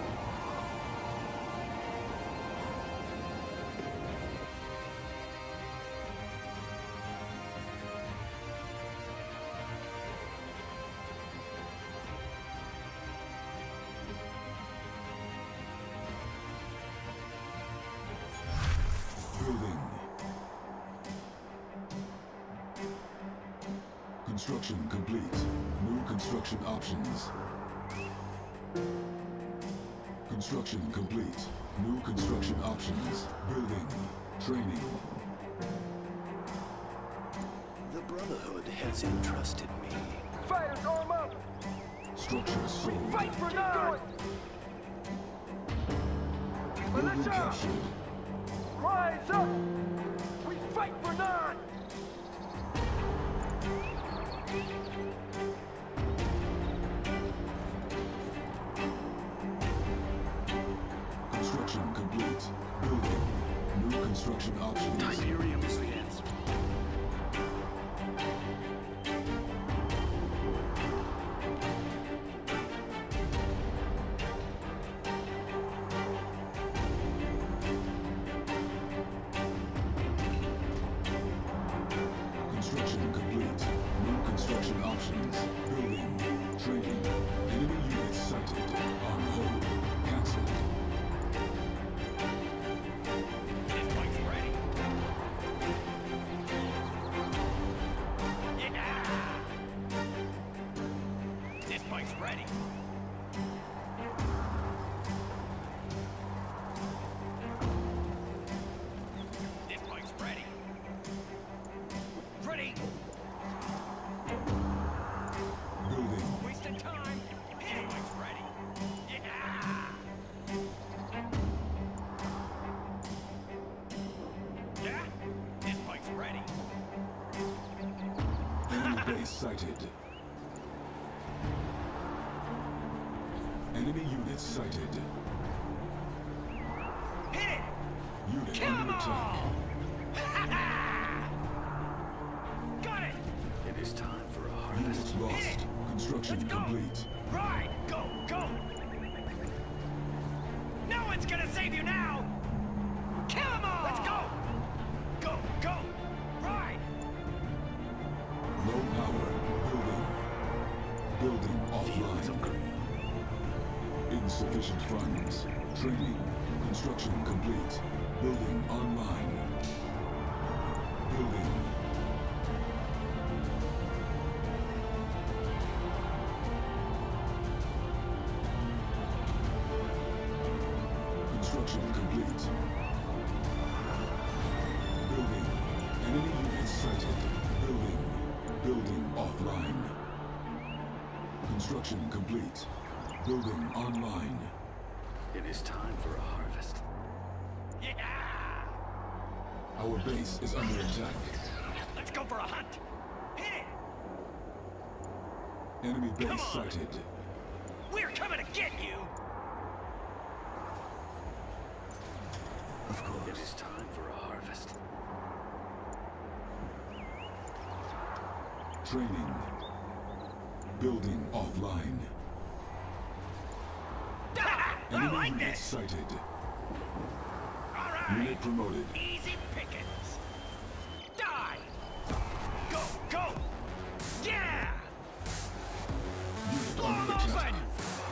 Building. Construction complete. New construction options. Construction complete. New construction options. Building. Training. The Brotherhood has entrusted me. Fighters, arm up! Structure sold. Fight for nine! Building captured. Rise up! We fight for nine! Construction complete. Building. New construction options. Tiberium is the answer. Construction complete. New construction options. Building. Training. Enemy units sighted. On hold. Cancelled. This bike's ready. Yeah! This bike's ready. This bike's ready. Ready! Building. Wasting time. This bike's ready. Yeah! Yeah? This bike's ready. Enemy base sighted. Enemy units sighted. Hit it! Unit Come under attack. on! Got it! It is time for a harvest. Units lost. Construction Let's go! complete. Right! Go! Go! No one's gonna save you now! Kill 'em all! Let's go! Go! Go! Right! Low power. Building. Building Fields of offline. green. Insufficient funds. Training. Construction complete. Building online. Building. Construction complete. Building. Enemy units sighted. Building. Building offline. Construction complete. Building online. It is time for a harvest. Yeah! Our base is under attack. Let's go for a hunt! Hit it! Enemy Come base on. sighted. We're coming to get you! Of course. It is time for a harvest. Training. Building offline. Ah, I Enemy like units this! sighted. All right! Unit promoted. Easy pickings! Die! Go! Go! Yeah! Unit Blow 'em under attack. open!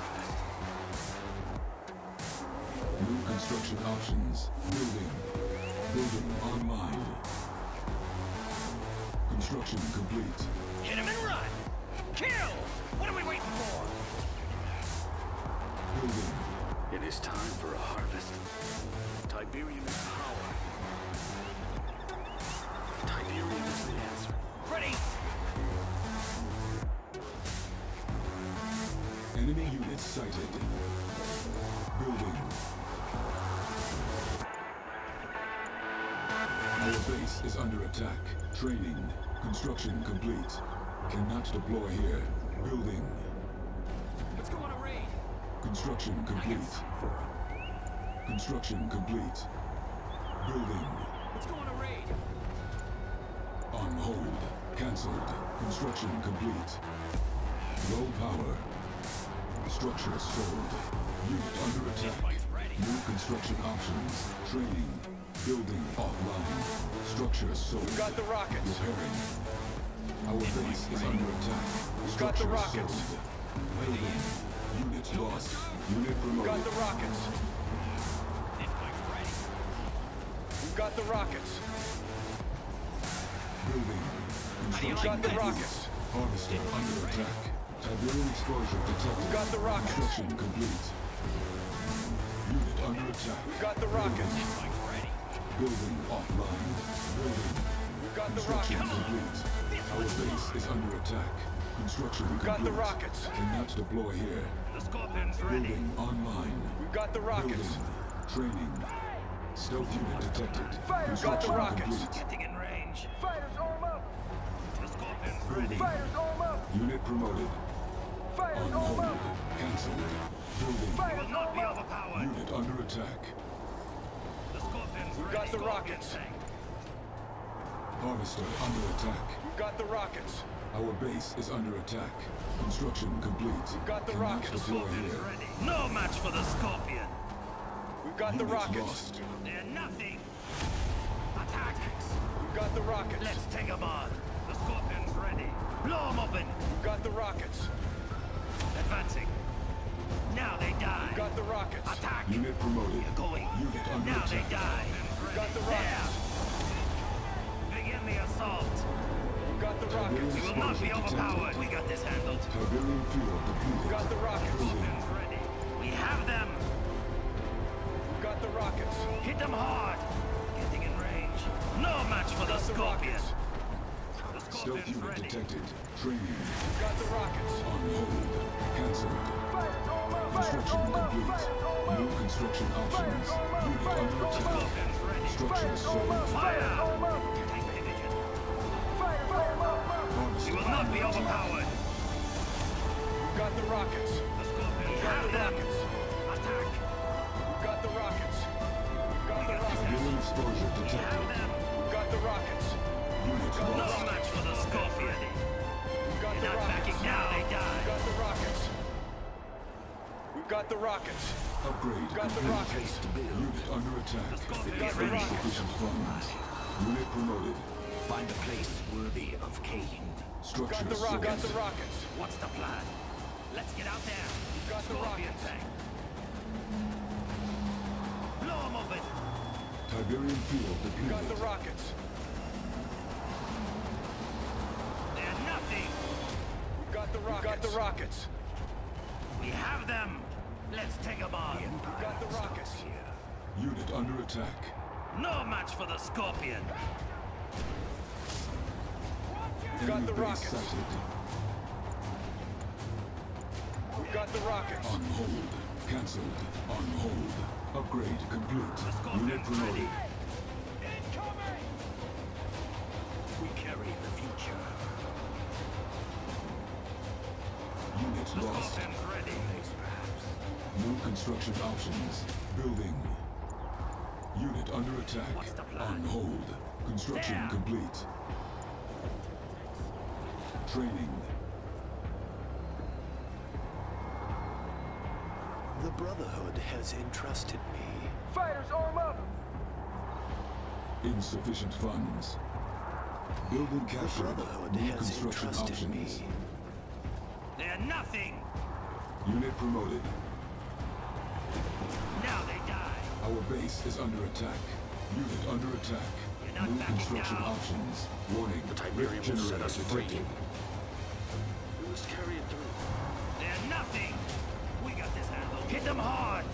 New construction options. Building. Building online. Construction complete. Hit 'em and run! Kill! What are we waiting for? Building. It is time for a harvest. Tiberium is power. Tiberium is the answer. Ready? Enemy units sighted. Building. Our base is under attack. Training. Construction complete. Cannot deploy here. Building. Let's go on a raid! Construction complete. Construction complete. Building. Let's go on a raid! On hold. Cancelled. Construction complete. Low power. Structure sold. Unit under attack. Bike's ready. New construction options. Training. Building offline. Structure sold. Got the rockets. Repairing. Our base is under attack. Got the Structure rockets. sold. Building. Unit lost. Unit promoted. Got the rockets. This bike's ready. We've got the rockets. Building. How do you Construction like this? complete. Harvester under attack. Tiberium exposure detected. Got the rockets. Construction complete. Unit under attack. We've got the rockets. Building offline. Building. We've got the Construction rockets. complete. This base is under attack. Construction We've got the complete. rockets. Cannot deploy here. The Scorpion's ready. Building online. We've got the rockets. Building. Training. Stealth unit detected. We've got the Construction rockets. complete. Getting in range. Fighters arm up! The Scorpion's ready. Fighters arm up! Unit promoted. Fighters On arm hold. up! Cancelled. Building. Will Fighters not arm be up! overpowered. Unit under attack. The Scorpion's We've ready. got the Scorpion rockets. tank. Harvester under attack. We've got the rockets. Our base is under attack. Construction complete. We've got the Cannot rockets. deploy Scorpion's here. ready. No match for the Scorpion. We've got the Unit rockets. lost. They're nothing. Attack. We've got the rockets. Let's take them on. The Scorpion's ready. Blow them open. We've got the rockets. Advancing. Now they die. We've got the rockets. Attack. Unit promoted. You're going. Unit under Now they attack. die. We've got the There. rockets. Begin the assault. We've got the rockets. We will not be overpowered. We got this handled. Tiberium field depleted. We've got the rockets. Scorpion's ready. We have them. We've got the rockets. Hit them hard. Getting in range. No match for the Got the Scorpion. rockets. The Stealth Scorpion's unit ready. detected. Training. We've got the rockets. On hold. Cancelled. Fighters arm up! Construction complete. New construction options. Unit under attack. Scorpion's ready. Structure sold. Fire. Take division. Harvester You will not be under attack. overpowered. We've got the rockets. The Scorpion. We We've got have the them. rockets. Attack. We've got the rockets. We've got the rockets. Tiberium exposure We have detected. them. We've got the rockets. Unit No lost. match for the Scorpion. We've got the Not rockets. backing down. They We've die. got the rockets. We've got the rockets. Upgrade We've got the complete. rockets. Unit under attack. The Scorpion got is the ready. rockets. Insufficient funds. Unit promoted. Find a place worthy of Kane. Structure Got the rock. sold. Got the rockets. What's the plan? Let's get out there. got the Scorpion rockets. tank. Blow 'em open. Tiberium field We've got the depleted. rockets. They're nothing. We've got the rockets. We've got the rockets. We have them. Let's take them on. We've got the rockets. Unit under attack. No match for the Scorpion. We've got Enemy the base rockets. sighted. We've got the rockets. On hold. Cancelled. On hold. Upgrade complete. Scorpion's Unit promoted. ready. We carry the future. Unit The lost. Scorpion's ready. New construction options. Building. Unit under attack. What's the plan? On hold. Construction There. complete. Training. The Brotherhood has entrusted me. Fighters arm up! Insufficient funds. Building The captured. Brotherhood New has construction entrusted options. me. They're nothing. Unit promoted. Now they die. Our base is under attack. Unit under attack. You're not New backing construction down. options. Warning. The Tiberium Rift will set generator us free. detected. We must carry it through. They're nothing. We got this handled. Hit them hard.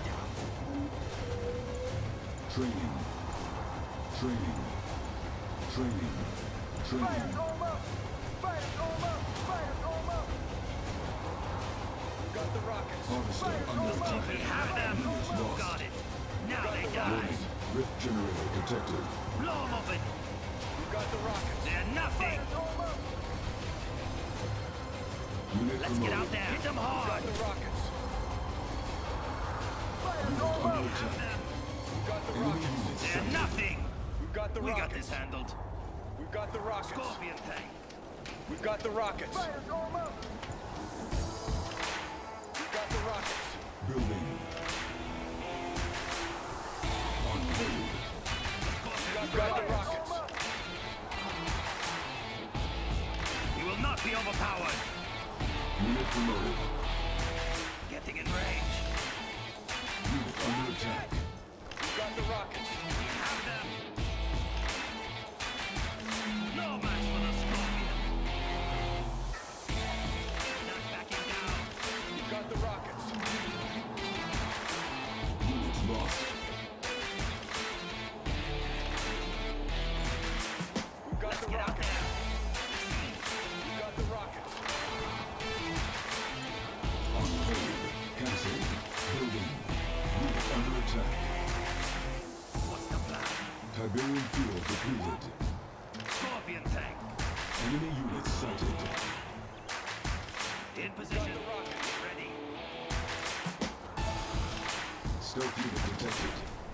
Training. Training. Training. Training. arm up! Fighters arm up! Fighters arm up! We've got the rockets. Harvester under We attack. have them. Unit lost. Got it. Now they die. Warning. Rift generator detected. Blow 'em open. We've got the rockets. They're nothing. arm up! Unit Let's promoted. get out there. Hit them We've got hard. the rockets. Unit under attack. We've got the Enemy rockets. units They're sighted. nothing. We've got the We got rockets. this handled. We've got the rockets. Scorpion tank. We've got the rockets. Fighters arm up! We've got the rockets. Building. On hold. We've got the rockets. We will not be overpowered. Unit promoted. Getting in range. Unit under attack. We've got the rockets. We have them. No match for the Scorpion. Not backing down. We've got the rockets. Unit lost. We've got Let's the get out rockets. there. units sighted. In position. Ready. Stealth unit detected.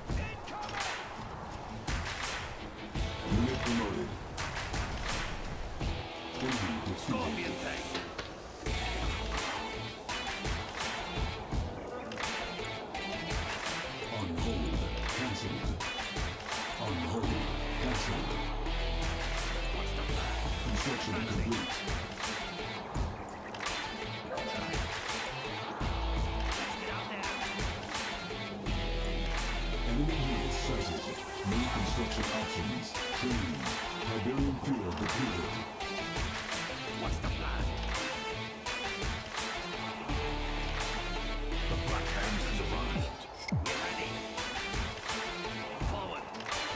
Unit promoted. Enemy Scorpion defeated. tank. On hold. Cancelled. On hold. Cancelled. What's the plan? Construction complete. Let's get out there. Enemy units sighted. New construction options. Training. Tiberium fuel depleted. What's the plan? The Black Hand has arrived. We're ready. Forward.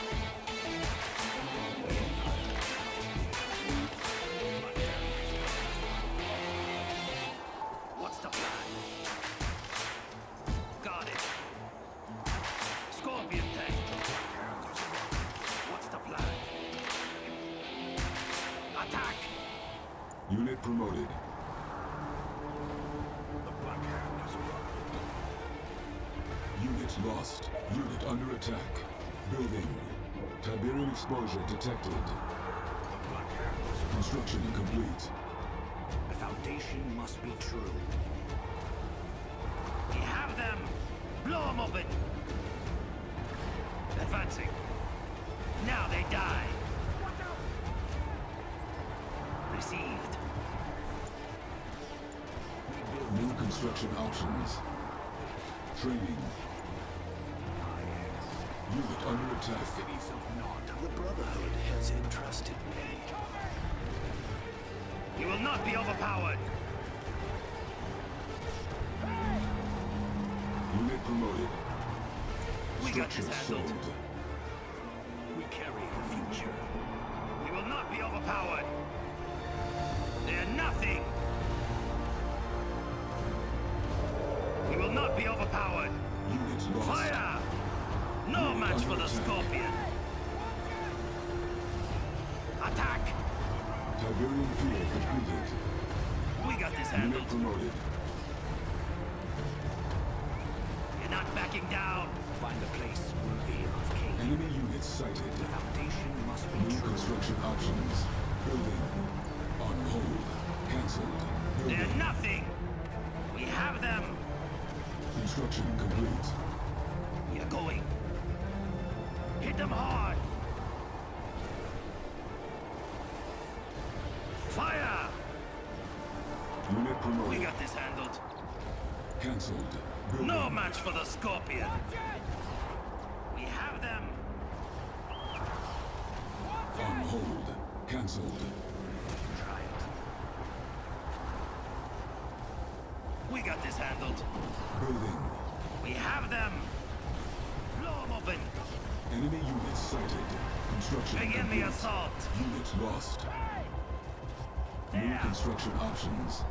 What's the plan? Got it. Scorpion tank. What's the plan? Attack! Unit promoted. The Black Hand has arrived. Unit lost. Unit under attack. Building. Tiberium exposure detected. The Black Hand has arrived. Construction complete. The foundation must be true. We have them! Blow them open! Advancing. Now they die. Received. New construction options. Training. Unit under attack. The Brotherhood has entrusted me. You will not be overpowered. Unit promoted. We got this Structure handled. sold. We carry the future. We will not be overpowered. They're nothing. We will not be overpowered. Unit lost. Fire! No Unit match for under the attack. Scorpion. Attack! Tiberium field depleted. We got this Unit handled. promoted. You're not backing down. Find a place worthy of Kane. Enemy units sighted. The foundation must be New true. construction options. Building. On hold. Cancelled. They're Building. nothing. We have them. Construction complete. You're going. Hit them hard. Fire! Unit promoted. We got this handled. Cancelled. Building. No match for the Scorpion. We have them. On hold. Cancelled. Try it. We got this handled. Building. We have them. Blow them open. Enemy units sighted. Construction Begin the complete. assault. Unit lost. New There. construction options.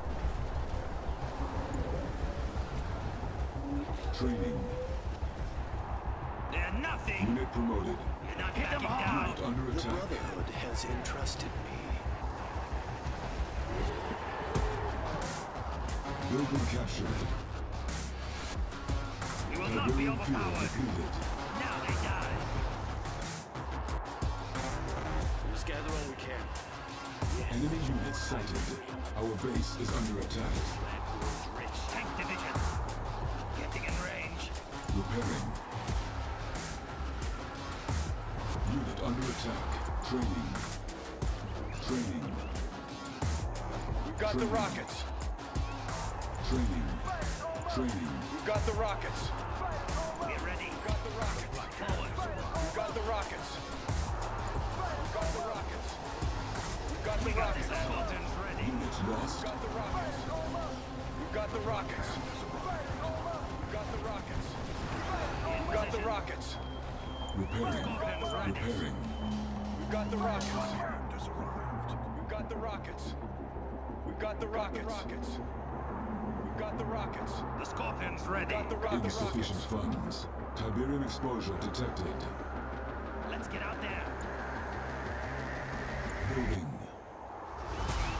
Training. They're nothing. Unit promoted. You're not hit them hard. Unit under The attack. Brotherhood has entrusted me. Building captured. We will not be Tiberium field overpowered. depleted. Now they die. Let's gather all we can. Yes. Enemy units sighted. Our base is under attack. Land grows rich. Tank division. Getting in range. Repairing. Unit under attack. Training. Training. We've got the Training. rockets. Training. Training. We've got the rockets. We're ready. We've got the rockets. Forward. We've got the rockets. We've got the rockets. We've got the We got this rockets. Hamilton's ready. Unit lost. We've got the rockets. We've got the rockets. We've got the rockets. We've got the rockets. Repairing. Scorpion's ready. Repairing. We've got the rockets. We've got the rockets. We've got the rockets. We've got the rockets. The Scorpion's ready. Got the rockets. Insufficient funds. Tiberium exposure detected. Let's get out there. Building.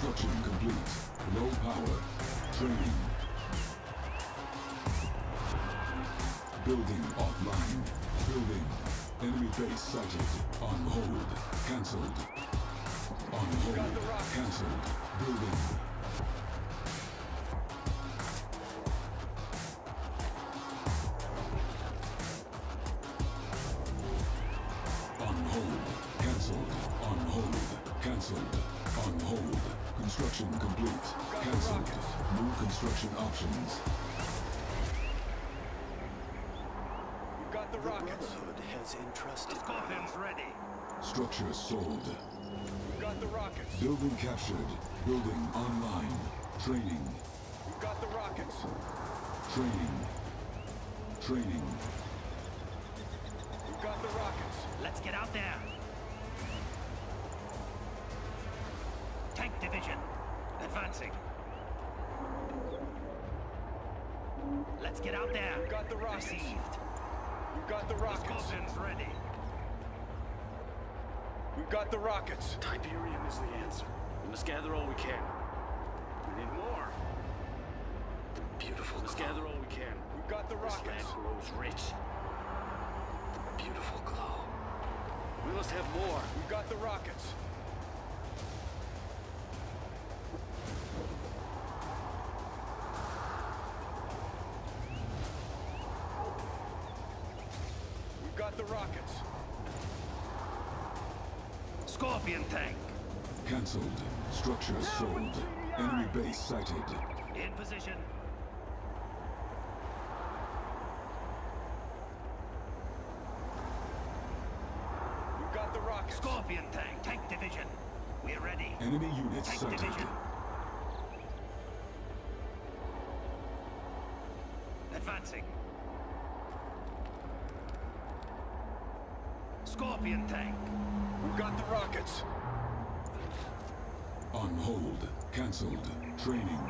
Construction complete. Low power. Training. Building offline. Building. Enemy base sighted. On hold. Cancelled. On hold. Cancelled. Building. On hold. Cancelled. On hold. Cancelled. On hold. Construction complete. Cancelled. New construction options. We've got the The rockets. Brotherhood has entrusted. The Scorpion's ready. Structure sold. We've got the rockets. Building captured. Building online. Training. We've got the rockets. Training. Training. We've got the rockets. Let's get out there. Tank division. Advancing. Let's get out there. We've got the rockets. Received. We've got the The rockets. Scorpion's ready. We've got the rockets. Tiberium is the answer. We must gather all we can. We need more. The beautiful We must glow. gather all we can. We've got the This land rockets. grows rich. The beautiful glow. We must have more. We've got the rockets. We've got the rockets. Scorpion tank. Cancelled. Structure sold. Enemy base sighted. In position. We've got the rockets. Scorpion tank. Tank division. We're ready. Enemy units Tank sighted. division. Advancing. Scorpion tank. We've got the rockets. On hold. Cancelled. Training.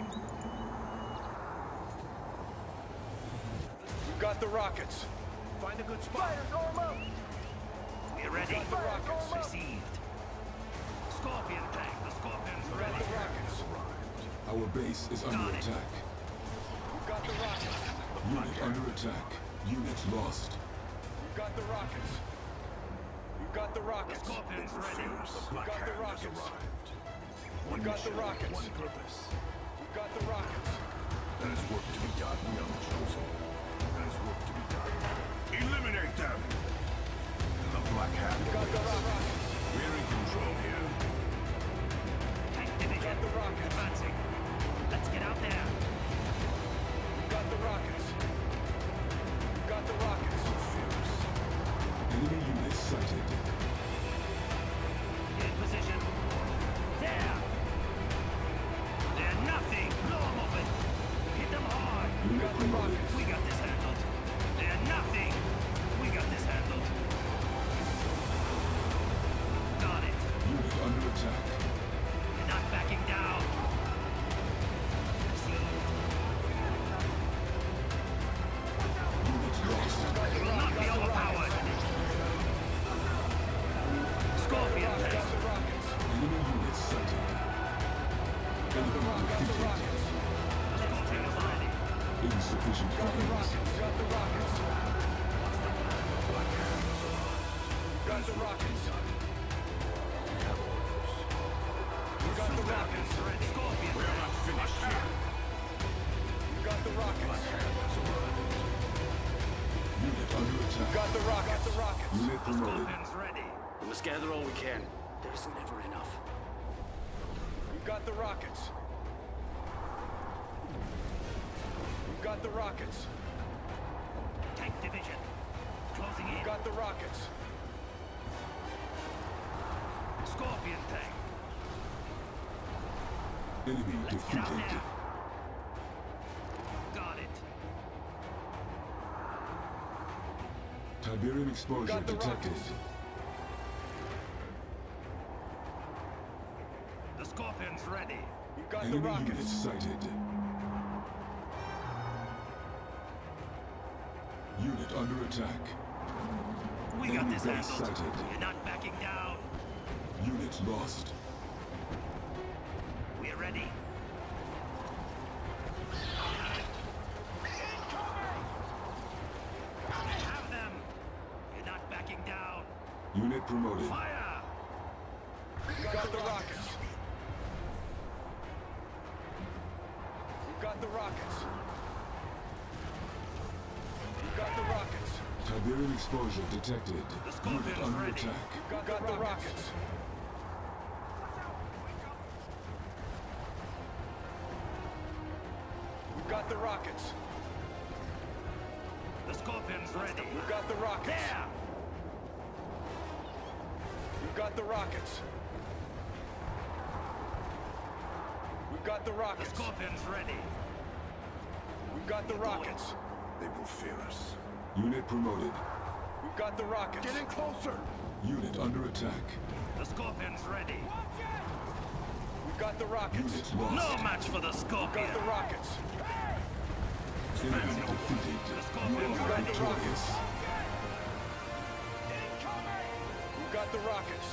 We've got the rockets. Find a good spot. We're ready. Got the rockets. Received. Scorpion tank. The Scorpion's We've got ready. the rockets. Our base is under Got it. attack. We've got the rockets. Unit under attack. Unit lost. We've got the rockets. We've got the The rockets. Scorpion's ready. We've got the rockets. We've got the rockets. One purpose. We've got the rockets. There is work to be done, young chosen. There is work to be done. Eliminate them! The Black Hand. We've got the rockets. We're in control here. Tank division. Got the rockets. Advancing. Let's get out there. We've got the rockets. We've got the rockets. Enemy units sighted. In position. There. They're nothing. Blow them open. Hit them hard. Unit promoted. We got this handled. They're nothing. We got this handled. Got it. Unit under attack. You're not backing down. Received. Unit lost. Will not be overpowered. Scorpion Got tank. the rockets. Enemy units sighted. Enemy Got the defeated. rockets. Scorpion is ready. Insufficient Got the funds. rockets. Got the rockets. Got the rockets. We've got the rockets. Scorpion We're not finished here. We've got the rockets. Unit under attack. Got the rockets. The rockets. Unit promoted. Scorpion's ready. We must gather all we can. There's never enough. We've got the rockets. We've got the rockets. Tank division. Closing in. We've got the rockets. Scorpion tank. Enemy Let's get out defeated. there. Got it. Tiberium exposure Got the detected. rockets. The Scorpion's ready. We've got the Enemy units rockets. sighted. Unit under attack. We got Enemy this base handled. sighted. You're not backing down. Unit lost. You ready? Have them! You're not backing down! Unit promoted. Fire! We got the rockets. We got the rockets. We got the rockets. Tiberium exposure detected. The Unit Scorpion's under ready. attack. We got the rockets. We got the rockets. The Scorpion's ready. We got the rockets. There! We got the rockets. We got the The rockets. Scorpion's ready. We got the rockets. They will fear us. Unit promoted. We got the rockets. Get in closer! Unit under attack. The Scorpion's ready. We got the rockets. Unit lost. No match for the We Scorpion. got the rockets. Enemy defeated. The You Scorpion's are ready. victorious. We got the rockets.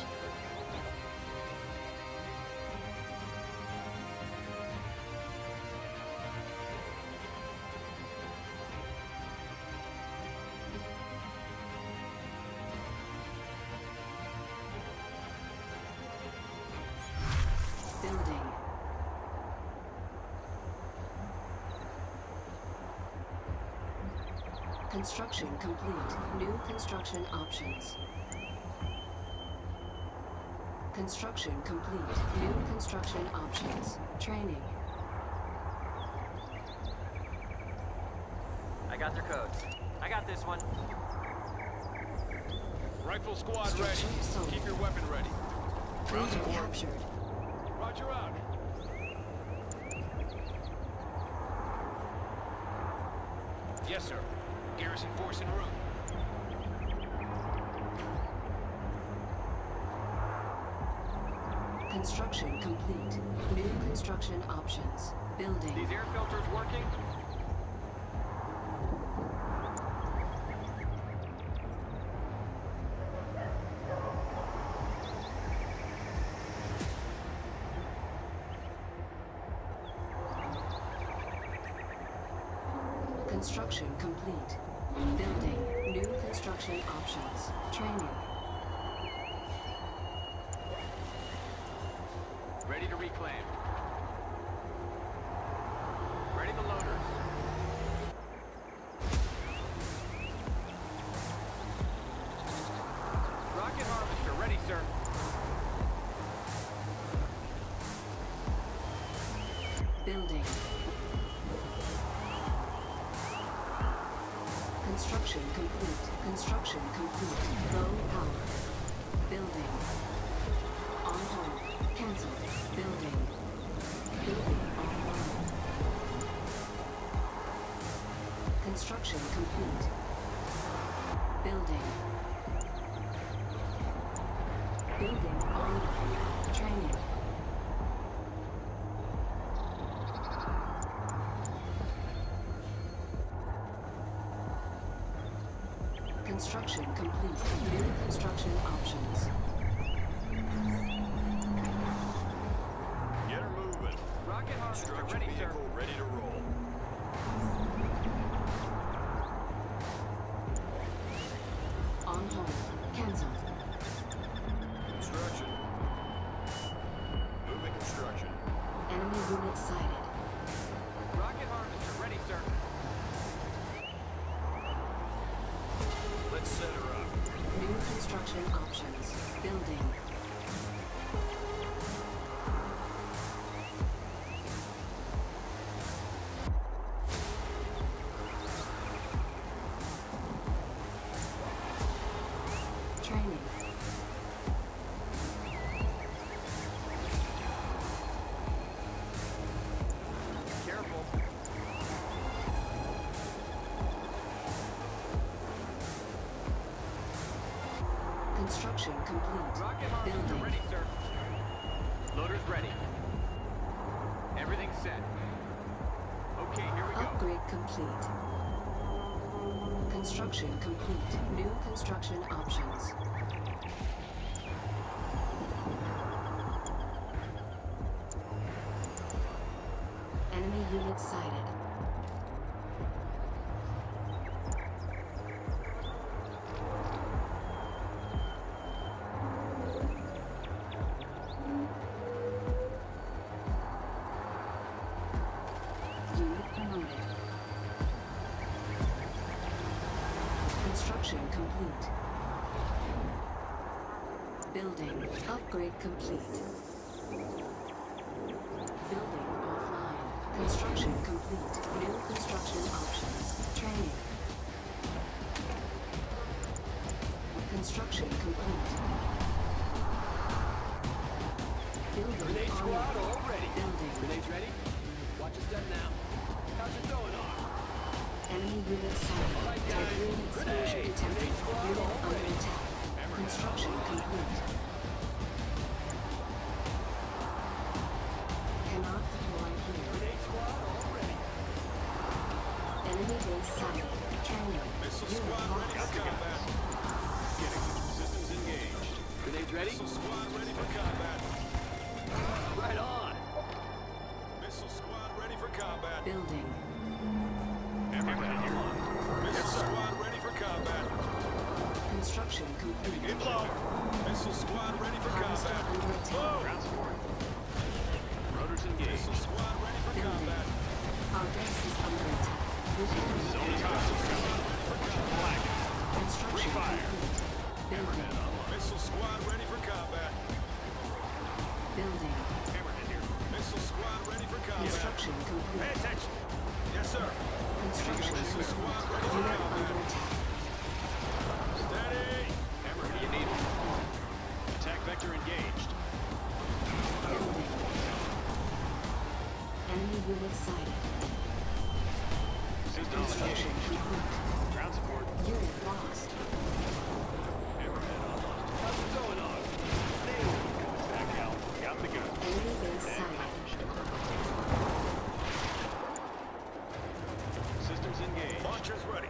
Building. Construction complete. New construction options. Construction complete. New construction options. Training. I got their codes. I got this one. Rifle squad ready. Structure sold. Keep your weapon ready. Building captured. Roger out. Yes, sir. Garrison force en route. Construction complete. New construction options. Building. These air filters working? Construction complete. Building. New construction options. Training. Ready to reclaim. Ready the loaders. Rocket harvester ready, sir. Building. Construction complete. Construction complete. Low power. Building. On hold. Cancel. Building. Building online. Construction complete. Building. Building online. Training. Construction complete. New construction options. Get her moving. Rocket harvester Construction ready, sir. vehicle ready to roll. On hold. Cancelled. Construction. Moving construction. Enemy unit sighted. Rocket harvester ready, sir. Let's set her up. New construction options. Building. Training. Careful. Construction complete. Rocket harvester Building. ready, sir. Loaders ready. Everything's set. Okay, here we go. Upgrade complete. Construction complete. New construction options. unit sighted. Unit promoted. Construction complete. Building. Upgrade complete. Building offline. Construction complete. New construction options. Training. Construction complete. Building Grenade squad online. all ready. Building. Grenades ready? Watch us done now. How's it going on? Enemy unit sighted. All right, guys. Tiberium explosion Grenade. detected. Grenade squad Unit all under ready. attack. Construction complete. Cannot deploy here. Grenade squad all ready. Enemy base sighted. Training. Missile Unit squad ready lost. for combat. Getting systems engaged. Grenades ready? Missile squad ready for combat. Right on. Missile squad ready for combat. Building. Everyone here. Missile squad ready for combat. Construction complete. Get low. Missile squad ready for Harvester combat. under attack. Ground support. Rotors engaged. Missile squad ready for Building. combat. Our base is under attack. Repairing. Zone is hot. Flag. Construction Refire. complete. Building. Missile squad ready for combat. Building. Hammerhead here. Missile squad ready for combat. Construction Pay complete. attention. Yes, sir. Construction Missile complete. squad ready for Unit under combat. attack. Steady. Hammerhead, do you need it? Attack vector engaged. Building. Enemy unit sighted. System Construction engaged. complete. Ground support. Unit lost. Hammerhead online. How's it going on? Stay with me. Back out. Got the gun. Enemy base sighted. Systems engaged. Launchers ready.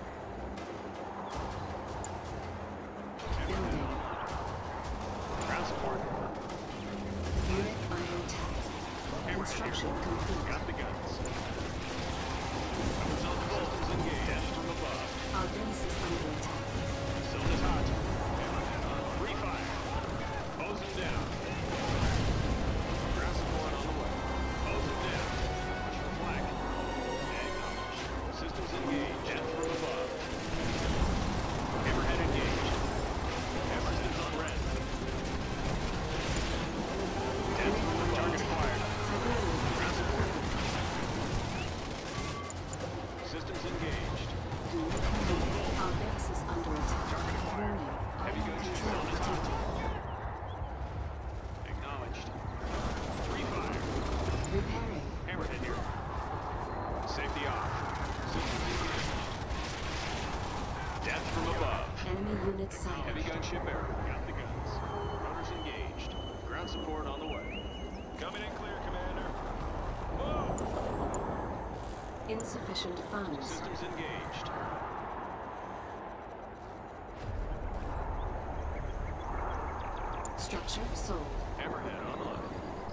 Building. Ground support. Unit under attack. Construction complete. Got the guns. Zone systems engaged. Dash from above. Our base is under attack. Zone is hot. Hammerhead on. Free fire. Hose him down. Ground support on the way. Hose him down. Push the flag. Acknowledged. Systems engaged. Dash from above. Hammerhead engaged. Hammerhead's on red. Dash from above. Target acquired. Tiberium. Ground support. Systems engaged. Unit complete. Our base is under attack. Warning. Heavy All gun control zone is hot. detected. Acknowledged. Free fire. Repairing. Hammerhead here. Safety off. Systems engaged. Death from above. Enemy unit sighted. Heavy gunship arrow. Got the guns. Rotors engaged. Ground support on the way. Coming in clear, Commander. Whoa! Insufficient funds. Systems engaged. Structure sold. Hammerhead online.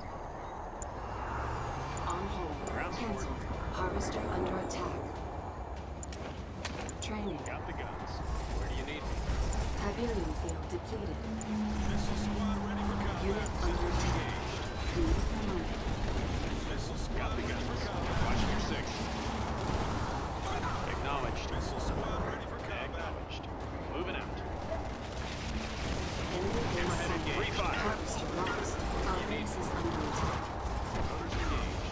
On hold. Ground support. Cancelled. Harvester under attack. Training. Got the guns. Where do you need me? Tiberium field depleted. Missile squad ready for combat. Unit under Systems attack. engaged. Unit promoted. Missile squad Got the ready guns. for combat. Watching your six. Acknowledged. Missile squad ready for combat. Acknowledged. Moving out. Enemy base Hammerhead sighted. engaged. Free fire. Harvester lost. Our base is under attack. Rotors engaged.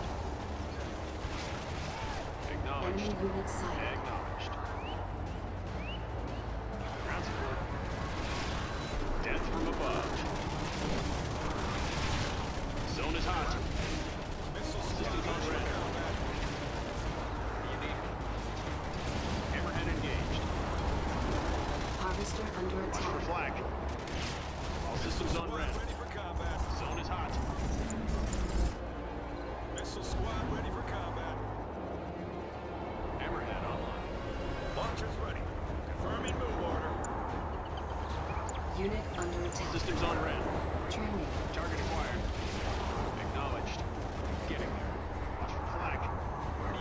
Acknowledged. Enemy unit sighted. Acknowledged. Ground support. Death from above. Zone is hot. Missile Systems on red. You need me. Hammerhead engaged. Harvester under Watch for attack. flag. All systems on red. ready for combat. Zone is hot. Missile squad ready for combat. Hammerhead online. Launchers ready. Confirming move order. Unit under attack. Systems on red. Training. Target acquired. Acknowledged. Getting there. Watch for flag. Where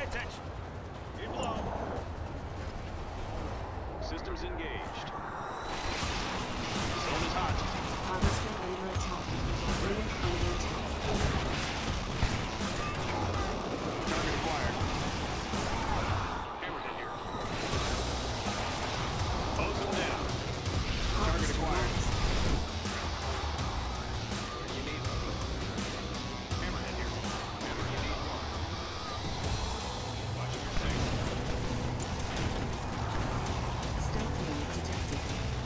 attention. Get low. Systems engaged. Zone is hot. Harvester under attack. Unit under attack. Target acquired. Hammerhead here. Hose them down. Target acquired. Where do you need me? Hammerhead here. Hammer, you need more. Watching your six. Stealth unit detected.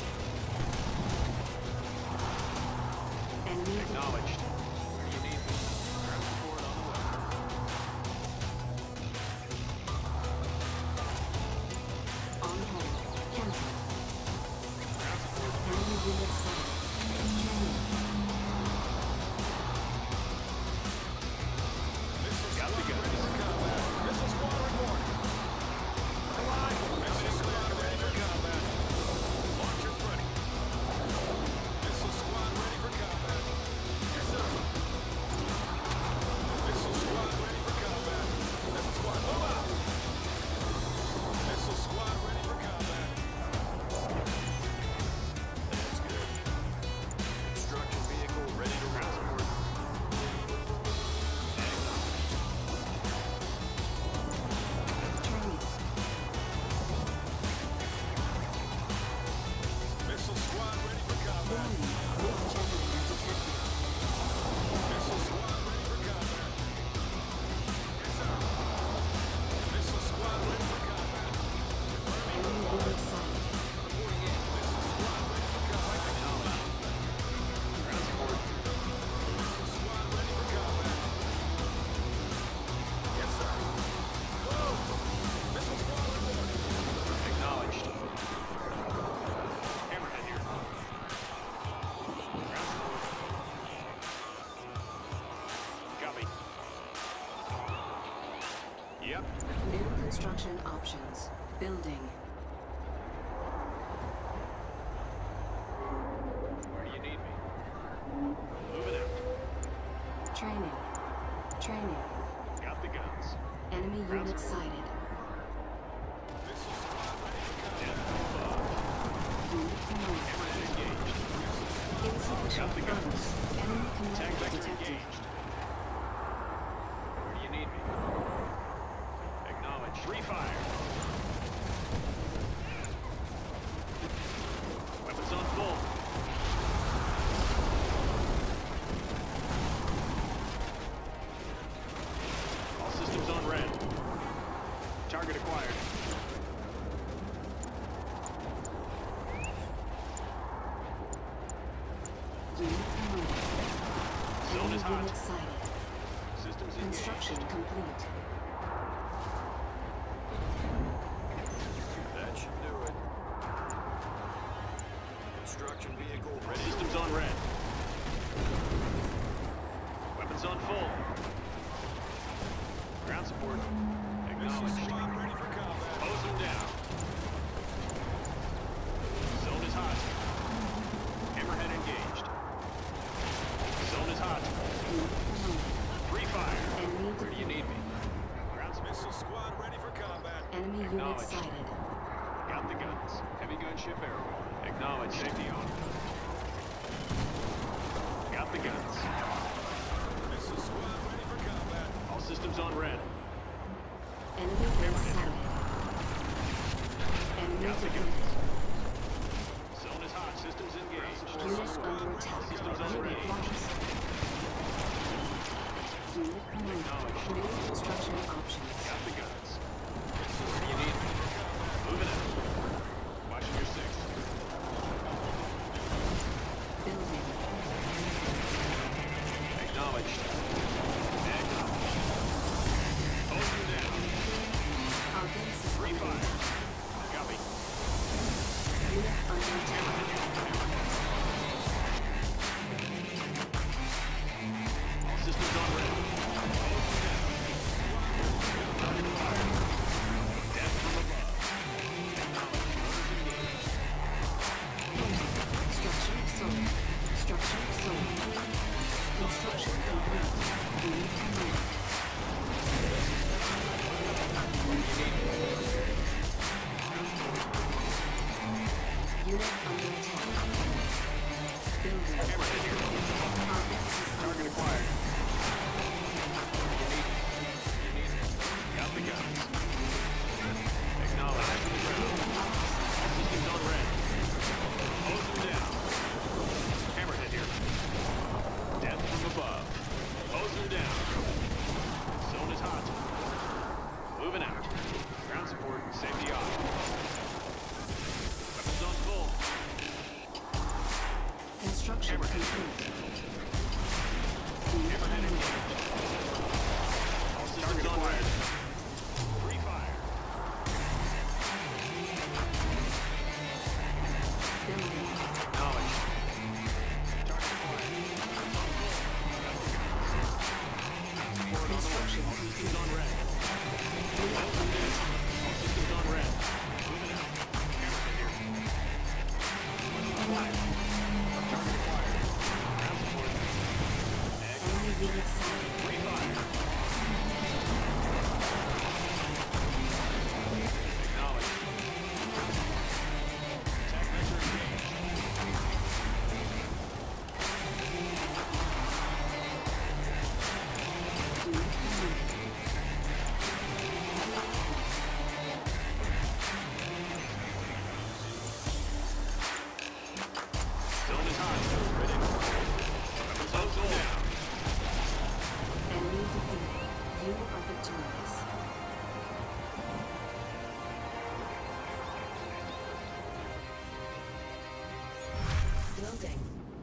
Enemy Acknowledged. Where do you need me? Ground support on the way. on hold. Cancel. Ground support. Enemy unit sighted. Training. Got the guns. Missile squad reporting. Alive. Missile squad ready for combat. Launchers ready. Missile squad ready for combat. Yes, sir. Missile squad ready for combat. Missile squad, move out. Missile squad ready for combat. That's good. Construction vehicle ready to round support. Training. Missile squad ready for combat. Warning. Lift generator detected. Missile squad ready for combat. Yes, sir. Missile squad ready for combat. Enemy unit sighted. Reporting in. Missile squad ready for combat. Ground support. Missile squad ready for combat. Yes, sir. Whoa! Missile squad reporting. Acknowledged. Hammerhead here. Ground support. Copy. Yep. New construction options. Building. Where do you need me? Moving out. Training. Training. Got the guns. Enemy unit sighted. Missile squad ready for combat. Unit promoted. Hammerhead engaged. Insufficient Got the guns. funds. Enemy Attack commander vector detected. engaged. Where do you need me? Acknowledge. Free fire. Weapons on full. All systems on red. Target acquired. Unit promoted. Zone Enemy is hot. unit sighted. Systems Construction engaged. complete. That should do it. Construction vehicle ready. Systems on red. Weapons on full. Ground support. Acknowledged. Ready for combat. Hose them down. Zone is hot. Hammerhead engaged. Zone is hot. Unit promoted. Free fire. Enemy Where do you defeated. need me? Ground missile squad ready for combat. Enemy unit Acknowledged. sighted. Got the guns. Heavy gunship airborne. Acknowledge safety on. Got the guns. Missile squad ready for combat. All systems on red. Enemy unit sighted. Enemy Got the defeated. guns. Zone is hot. Systems engaged. Unit under attack. Systems on Unit red. lost. Unit promoted. New construction options. Got the guns. Where do you need me? Moving out. Watching your six. Building. Acknowledged. Acknowledged. Hold you down. Our base is Free under fire. attack. Copy. Unit under attack. All systems on red. victorious. Building.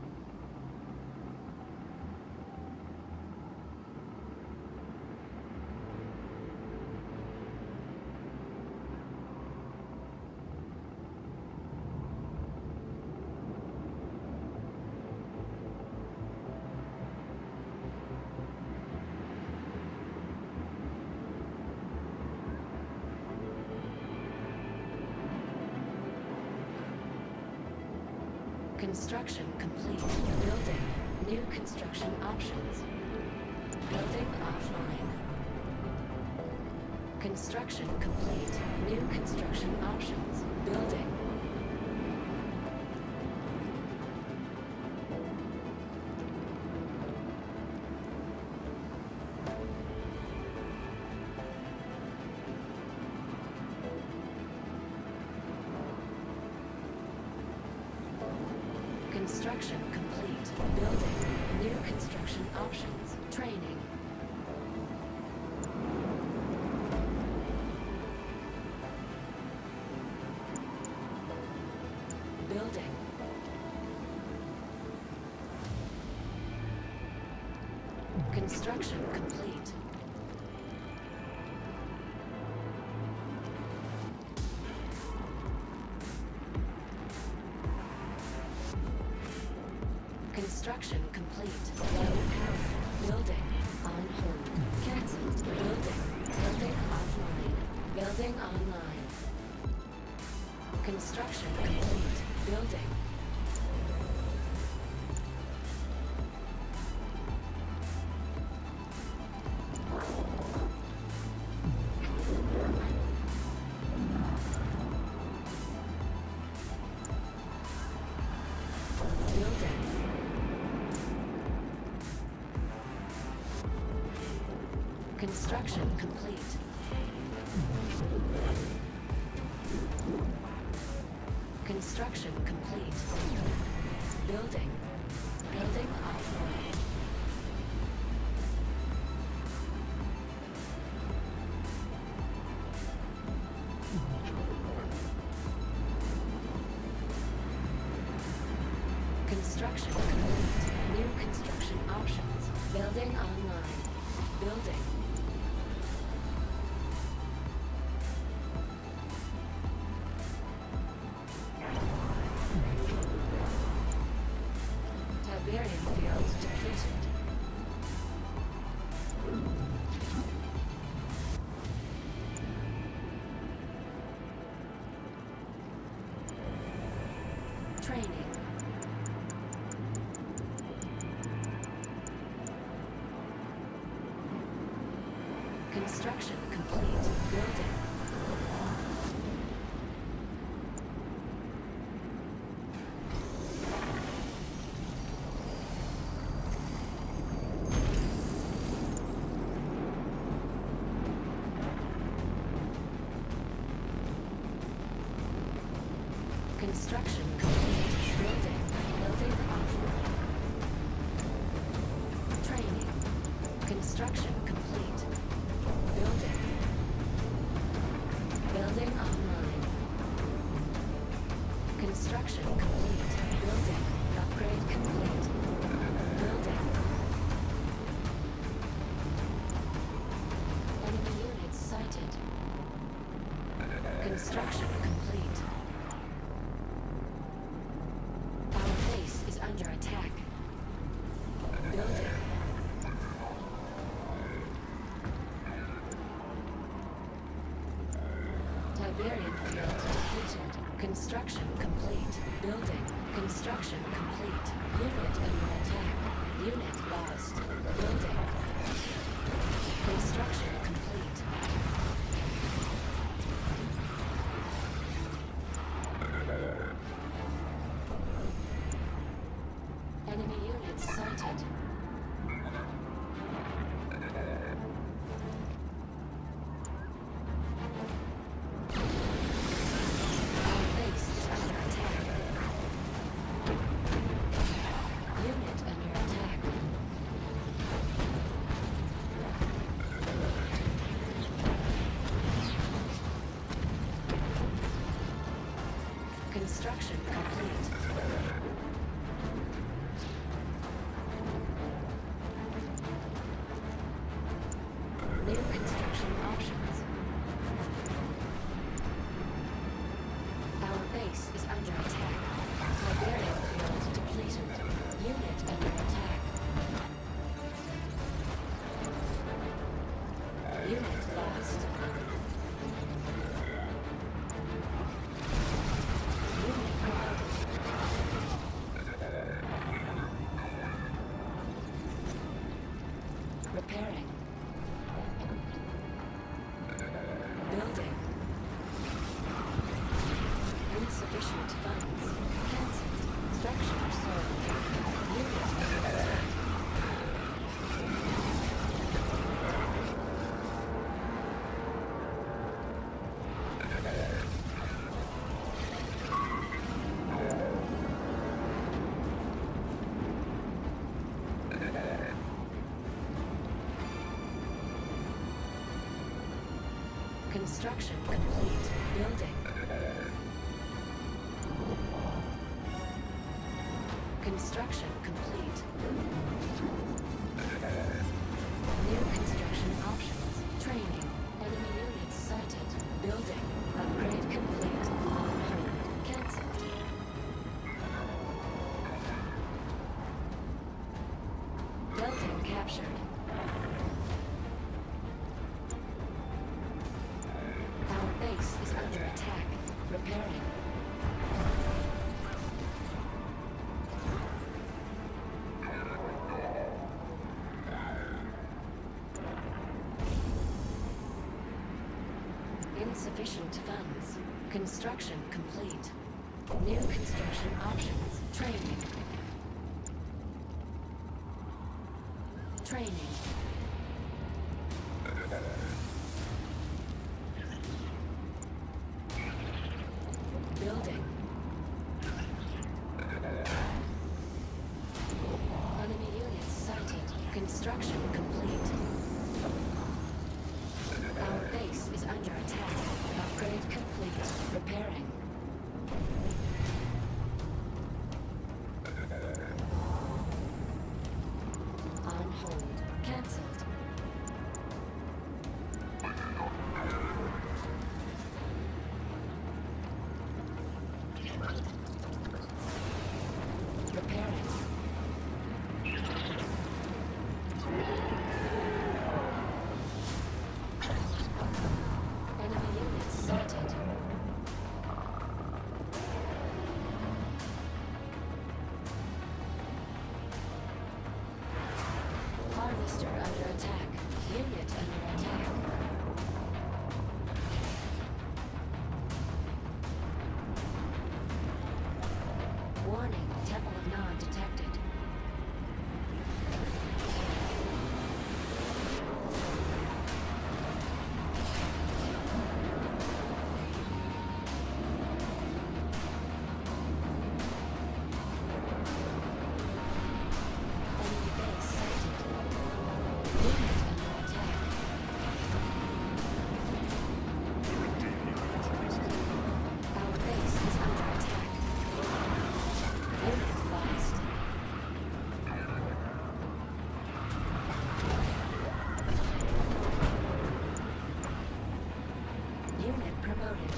Construction complete. Building. New construction options. Building offline. Construction complete. New construction options. Building. Construction complete. Building. New construction options. Training. Building. Construction complete. Construction complete. Low power. Building. On hold. Cancelled. Building. Building offline. Building online. Construction complete. Building. Construction complete. Construction complete. Building. Building offline. Construction complete. New construction options. Building online. Building. Tiberium field depleted. Training. Construction complete. Building. Construction complete. Building. Building offline. Training. Construction complete. Building. Building online. Construction complete. Building. Upgrade complete. Building. Enemy units sighted. Construction complete. Our base is under attack. Building. Tiberium field depleted. Construction complete. Building. Construction complete. Unit under attack. Unit lost. Building. Construction complete. Enemy units sighted. Our base is under attack. Unit under attack. Construction complete. New construction options. Our base is under attack. Tiberium field depleted. Unit under attack. Unit lost. Unit promoted. Repairing. Building. Insufficient funds. Cancelled. Structure sold. Unit under attack. Construction complete. Building. Construction complete. New construction options. Training. Enemy units sighted. Building. Upgrade complete. On hold. Cancelled. Building captured. Our base is under attack. Repairing. Insufficient funds. Construction complete. New construction options. Training. Training. Building. Enemy units sighted. Construction complete. Our base is under attack. Upgrade complete. Repairing. On hold. Cancelled. Repairing. Enemy units sighted. Harvester under attack. Unit under attack. Warning, Temple of Nod detected. Enemy base sighted. Unit under attack. Our base is under attack. Unit lost. Unit promoted.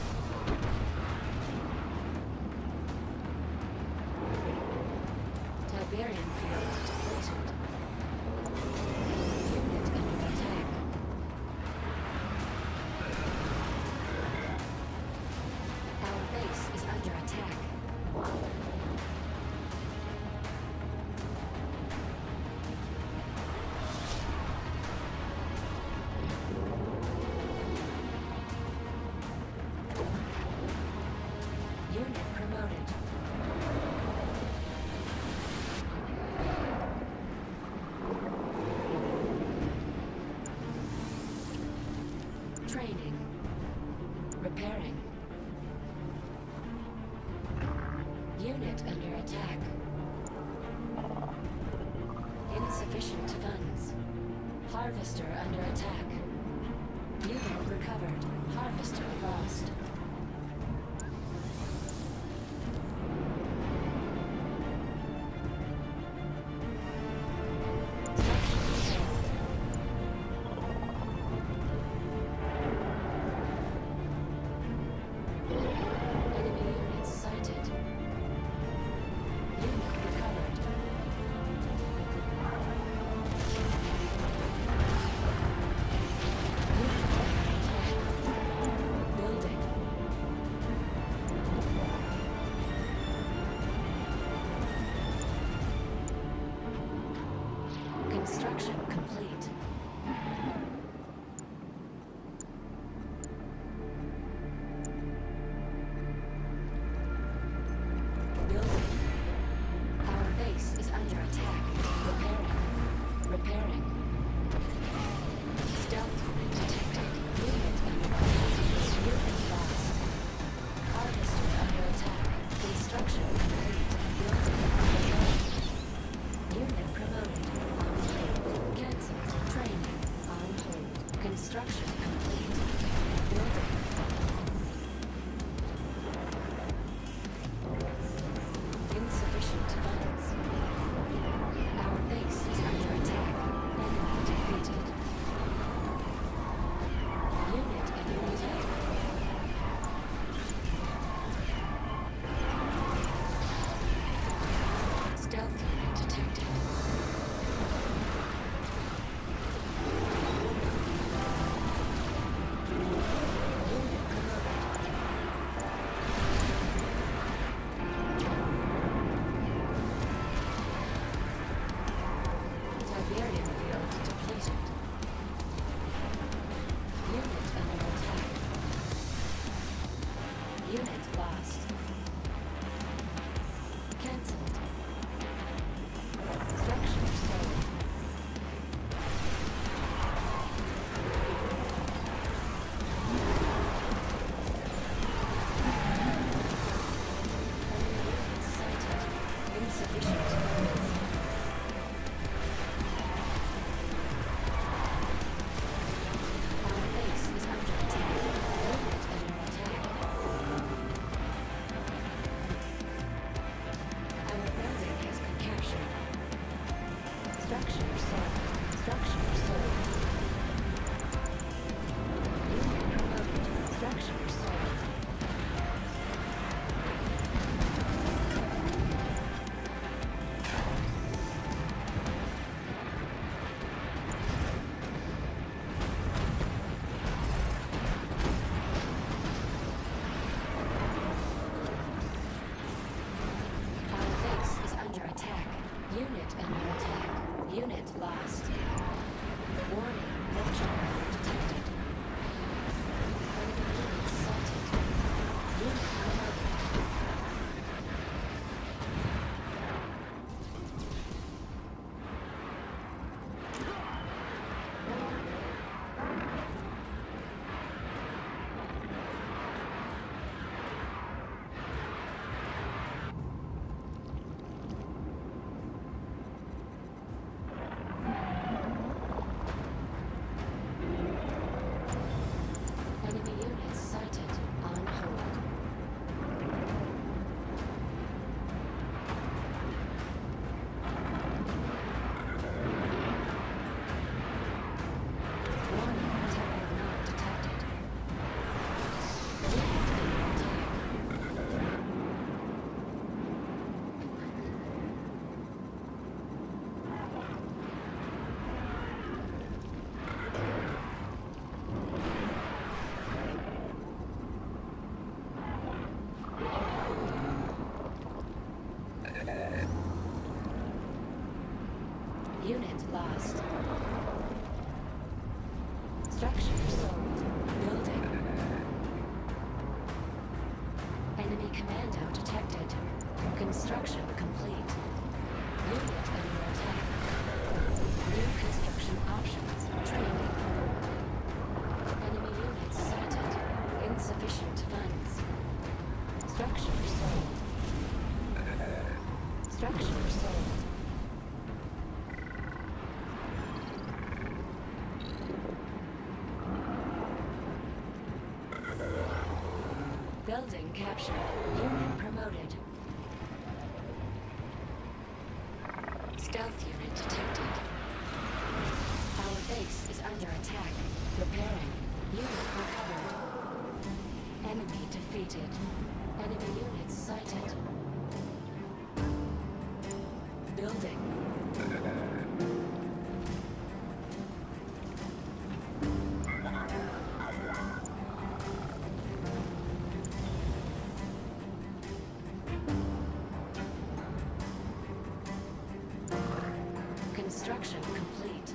Tiberium field depleted. Unit under attack. Our base is under attack. Unit promoted. Training. Repairing. Unit under attack. Insufficient funds. Harvester under attack. Unit recovered. Harvester lost. Construction complete. Unit under attack. New construction options. Training. Enemy units sighted. Insufficient funds. Structure sold. Structure sold. Building captured. Unit promoted. Stealth unit detected. Our base is under attack. Repairing. Unit recovered. Enemy defeated. Enemy units sighted. Building. Construction complete.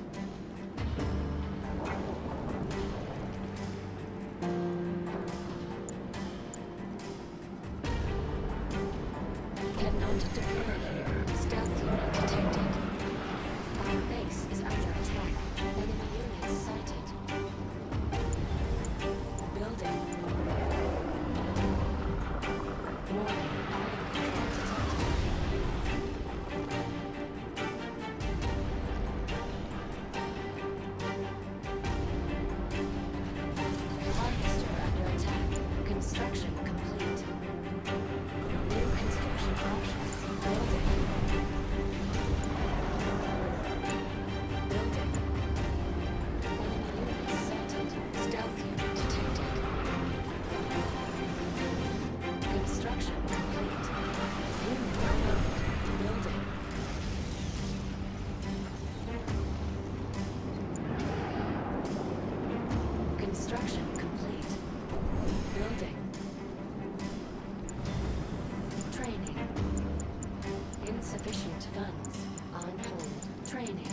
Cannot deploy here. Stealth unit detected. Our base is under attack. Enemy units sighted. Building. Warning. Iron control detected. Harvester under attack. Construction complete. New construction options. Building. Building. Enemy units sighted. Stealth unit detected. Construction complete. Unit promoted. Building. Construction complete. Building. Training. Insufficient funds. On hold. Training.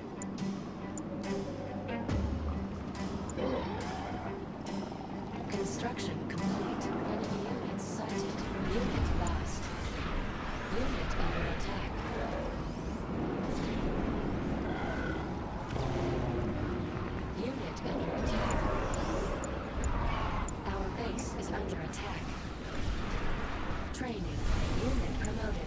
Construction complete. Enemy units sighted. Unit lost. Unit under attack. Unit under attack. Our base is under attack. Training. Unit promoted.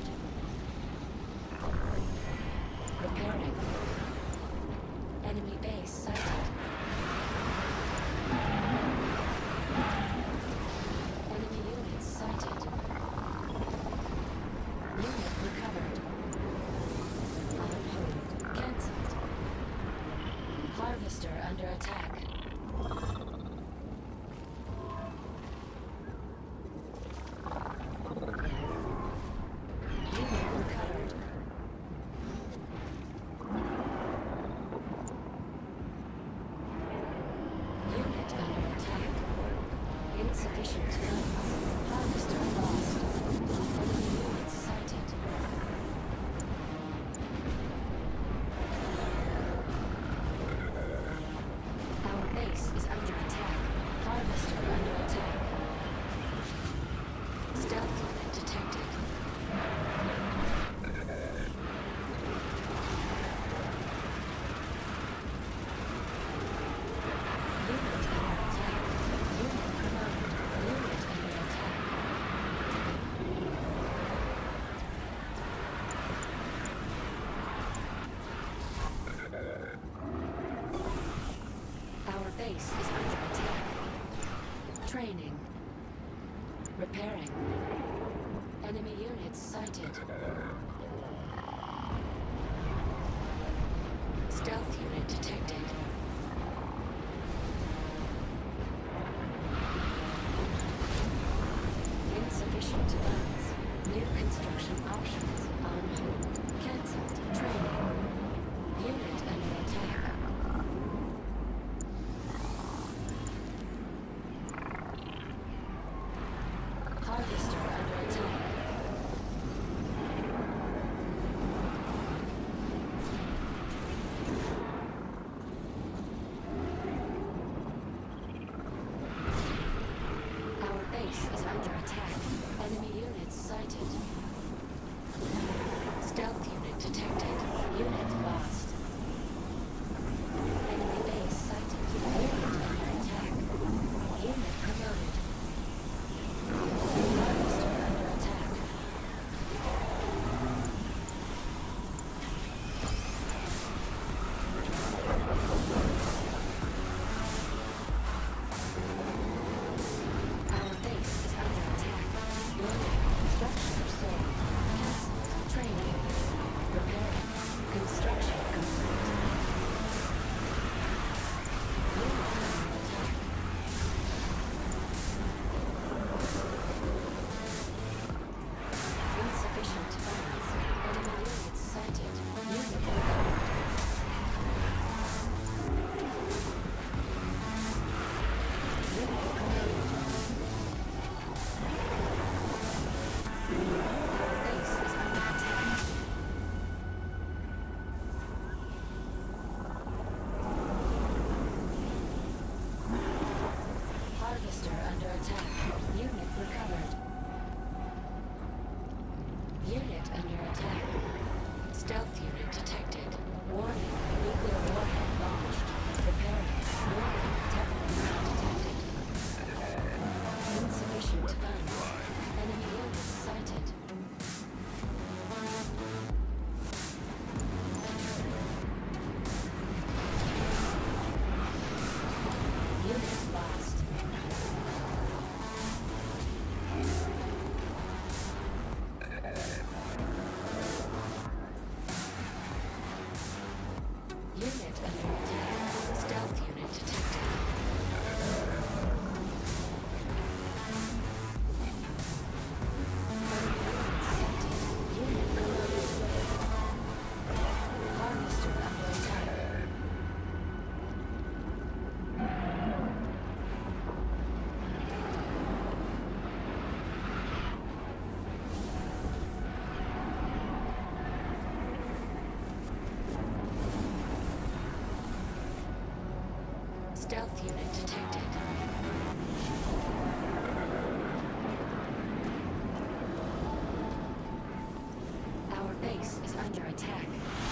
Repairing. Enemy base sighted. Enemy units sighted. Unit recovered. On hold. Cancelled. Harvester under attack. Unit recovered. Unit under attack. Insufficient funds. Harvester lost. Enemy units sighted. Our base is under attack. Harvester under attack. Stealth unit detected. Unit under attack. Unit promoted. Unit under attack. Our base is under attack. Training. Repairing. Enemy units sighted. Stealth unit detected. Insufficient funds. New construction options. On hold. Cancelled. Training. Unit under attack. Harvester under attack. Our base is under attack. Enemy units sighted. unit detected. Unit lost. Enemy base sighted. Unit under attack. Unit promoted. Harvester under attack. Our base is under attack. Building. Structure sold. Cancelled. Training. Repairing. Construction complete. Unit under attack. Insufficient funds. Enemy units sighted. Unit recovered. Unit promoted. Our base is under attack. Harvester under attack. Unit recovered. Unit under attack. Stealth unit detected. Warning, nuclear warhead launched. Preparing. Warning, Tiberium detected. Insufficient funds. Enemy units sighted. Unit lost. Unit under attack. Stealth unit detected. Enemy units sighted. Unit promoted. Harvester under attack. Stealth unit detected. Our base is under attack.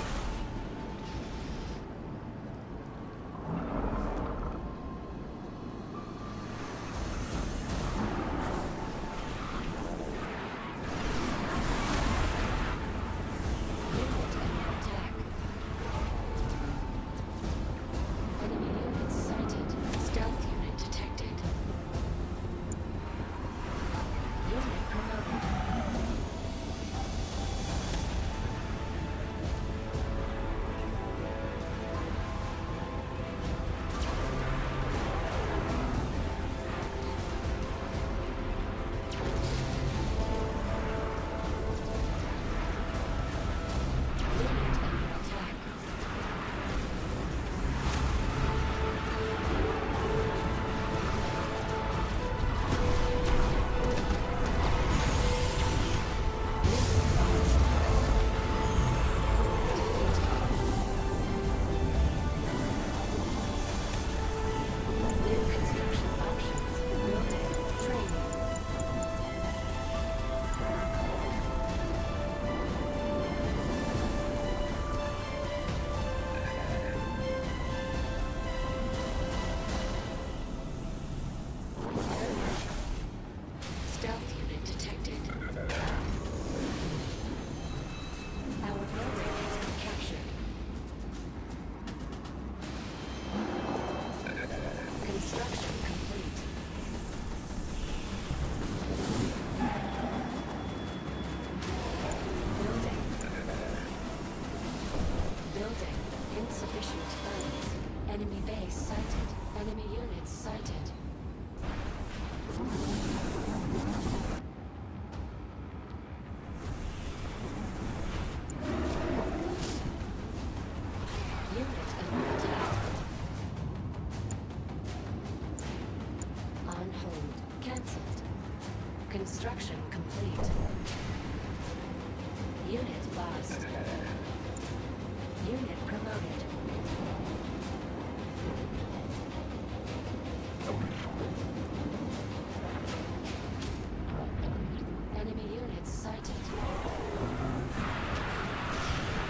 Unit under attack. Enemy units sighted. Stealth unit detected. Unit promoted. Unit under attack. New construction options. Building. Training. Area. Stealth unit detected. Our building has been captured. Construction complete. Building. Building. Insufficient funds. Enemy base sighted. Enemy units sighted. Unit under attack. On hold. Cancelled. Construction complete. Unit lost. Unit promoted. Enemy units sighted.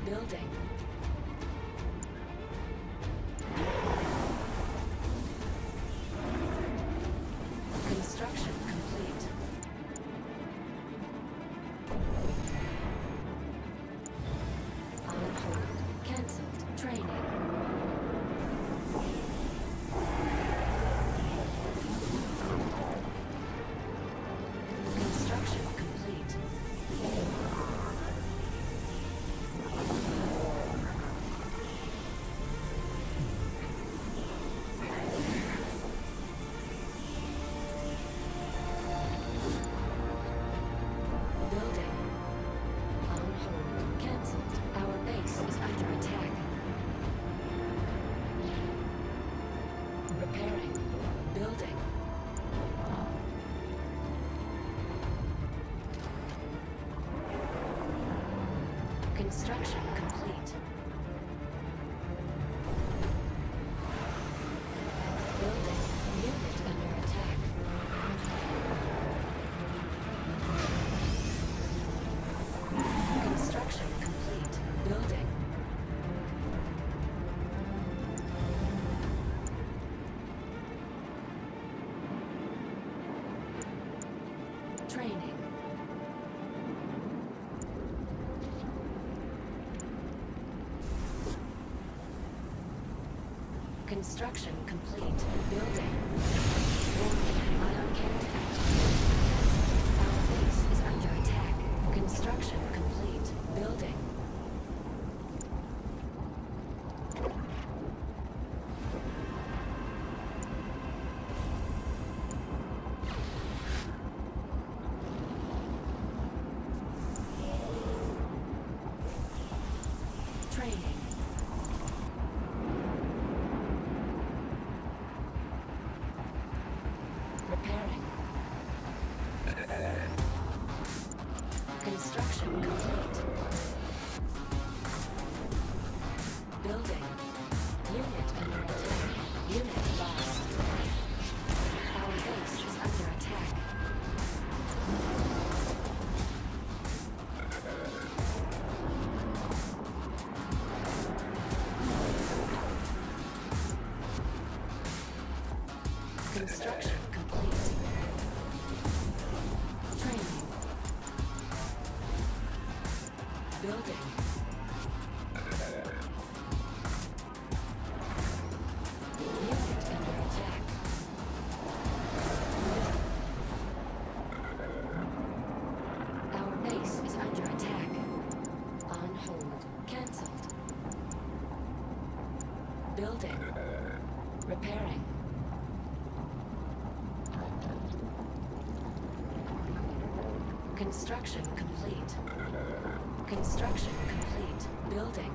Building. Construction complete. On hold. Cancelled. Training. Construction complete. Building. On hold. Cancelled. Our base is under attack. Repairing. Building. Construction complete. Building. Unit under attack. Construction complete. Building. Training. Construction complete. Building. Warning. Ion cannon activated. Our base is under attack. Construction complete. Building. Training. Repairing. Construction complete. Building. Unit under attack. Unit lost. Our base is under attack. Construction complete. Training. Building. Unit under attack. Our base is under attack. On hold. Cancelled. Building. Repairing. Construction complete. Construction complete. Building.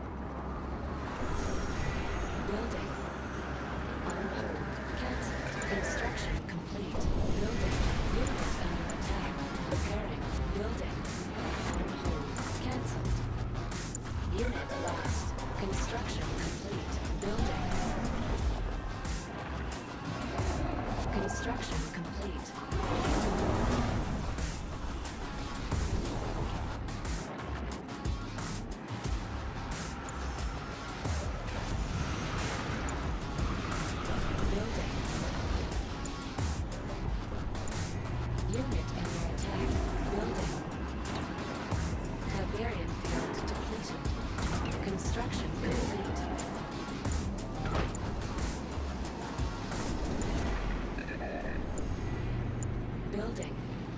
Building. On hold. Cancelled. Construction complete. Building. Unit under attack. Repairing. Building. On hold. Cancelled. Unit lost. Construction complete. Building. Construction complete. Building. Unit under attack. Building. Tiberium field depleted. Construction complete. Building.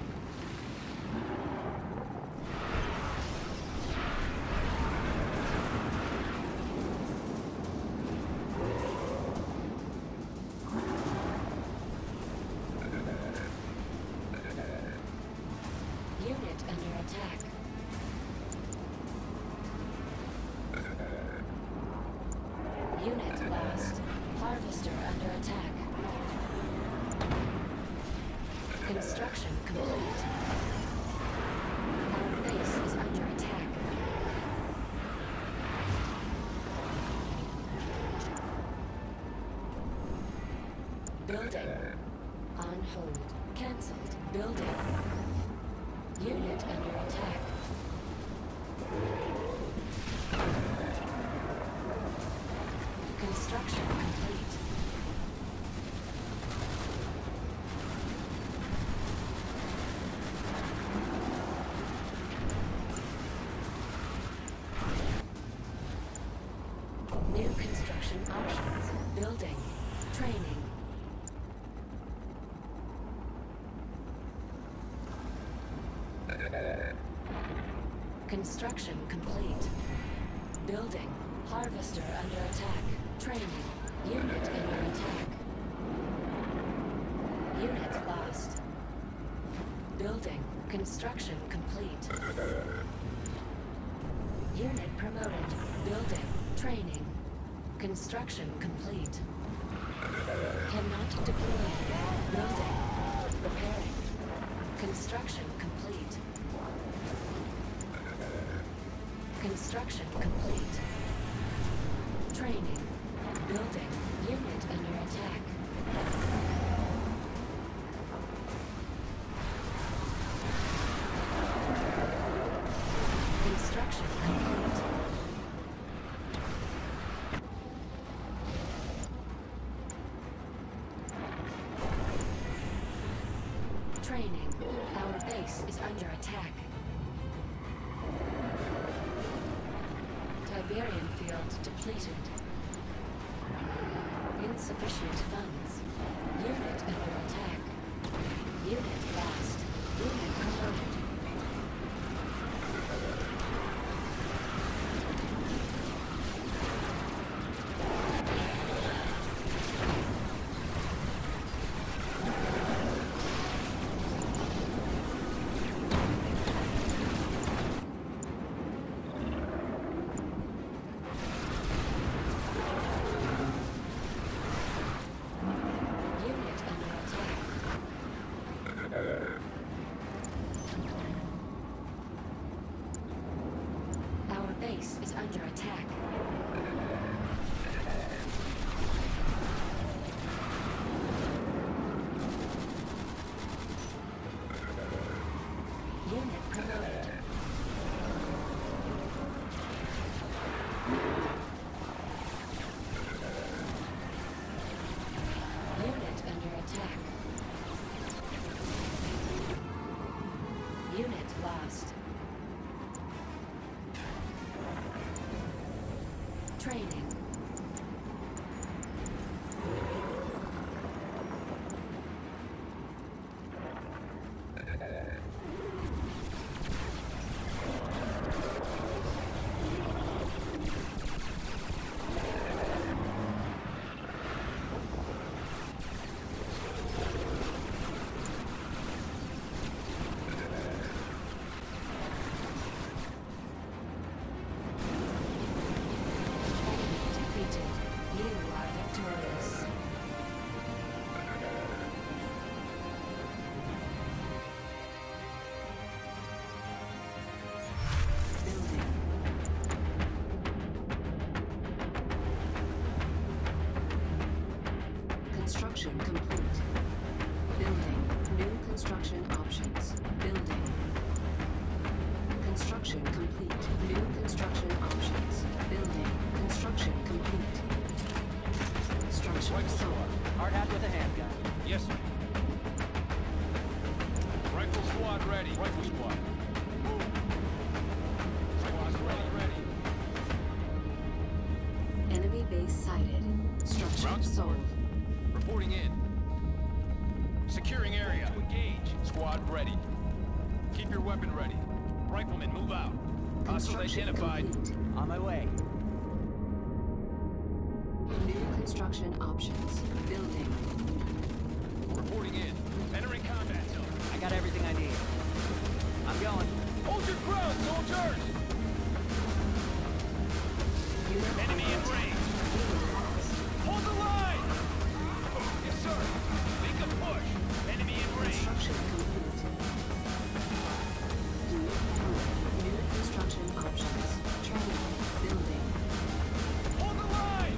Unit under attack. Unit lost. Harvester under attack. Construction complete. Our base is under attack. Building. On hold. Cancelled. Building. Unit under attack. Construction options. Building. Training. Construction complete. Building. Harvester under attack. Training. Unit under attack. Unit lost. Building. Construction complete. Unit promoted. Building. Training. Construction complete. Cannot deploy. Building. Repairing. Construction complete. Construction complete. Training. Building. Unit under attack. Construction complete. Training. Our base is under attack. Tiberium field depleted. Insufficient funds. Unit under attack. Unit lost. Unit promoted. Our base is under attack. Unit promoted. Unit under attack. Unit lost. Training. Construction complete. Building. New construction options. Building. Construction complete. New construction options. Building. Construction complete. Structure sold. Hard hat with a handgun. Yes, sir. Rifle squad ready. Rifle squad. Rifle squad ready. Enemy base sighted. Structure Round support. sold. Reporting in. Securing area. To engage. Squad ready. Keep your weapon ready. Riflemen, move out. Hostiles Construction identified. complete. On my way. New construction options. Building. Reporting in. Entering combat zone. I got everything I need. I'm going. Hold your ground, soldiers! Unit Enemy in range. Hold the line! Yes, sir. Make a push. Enemy in range. Construction complete. Unit promoted. New construction options. Training. Building. Hold the line!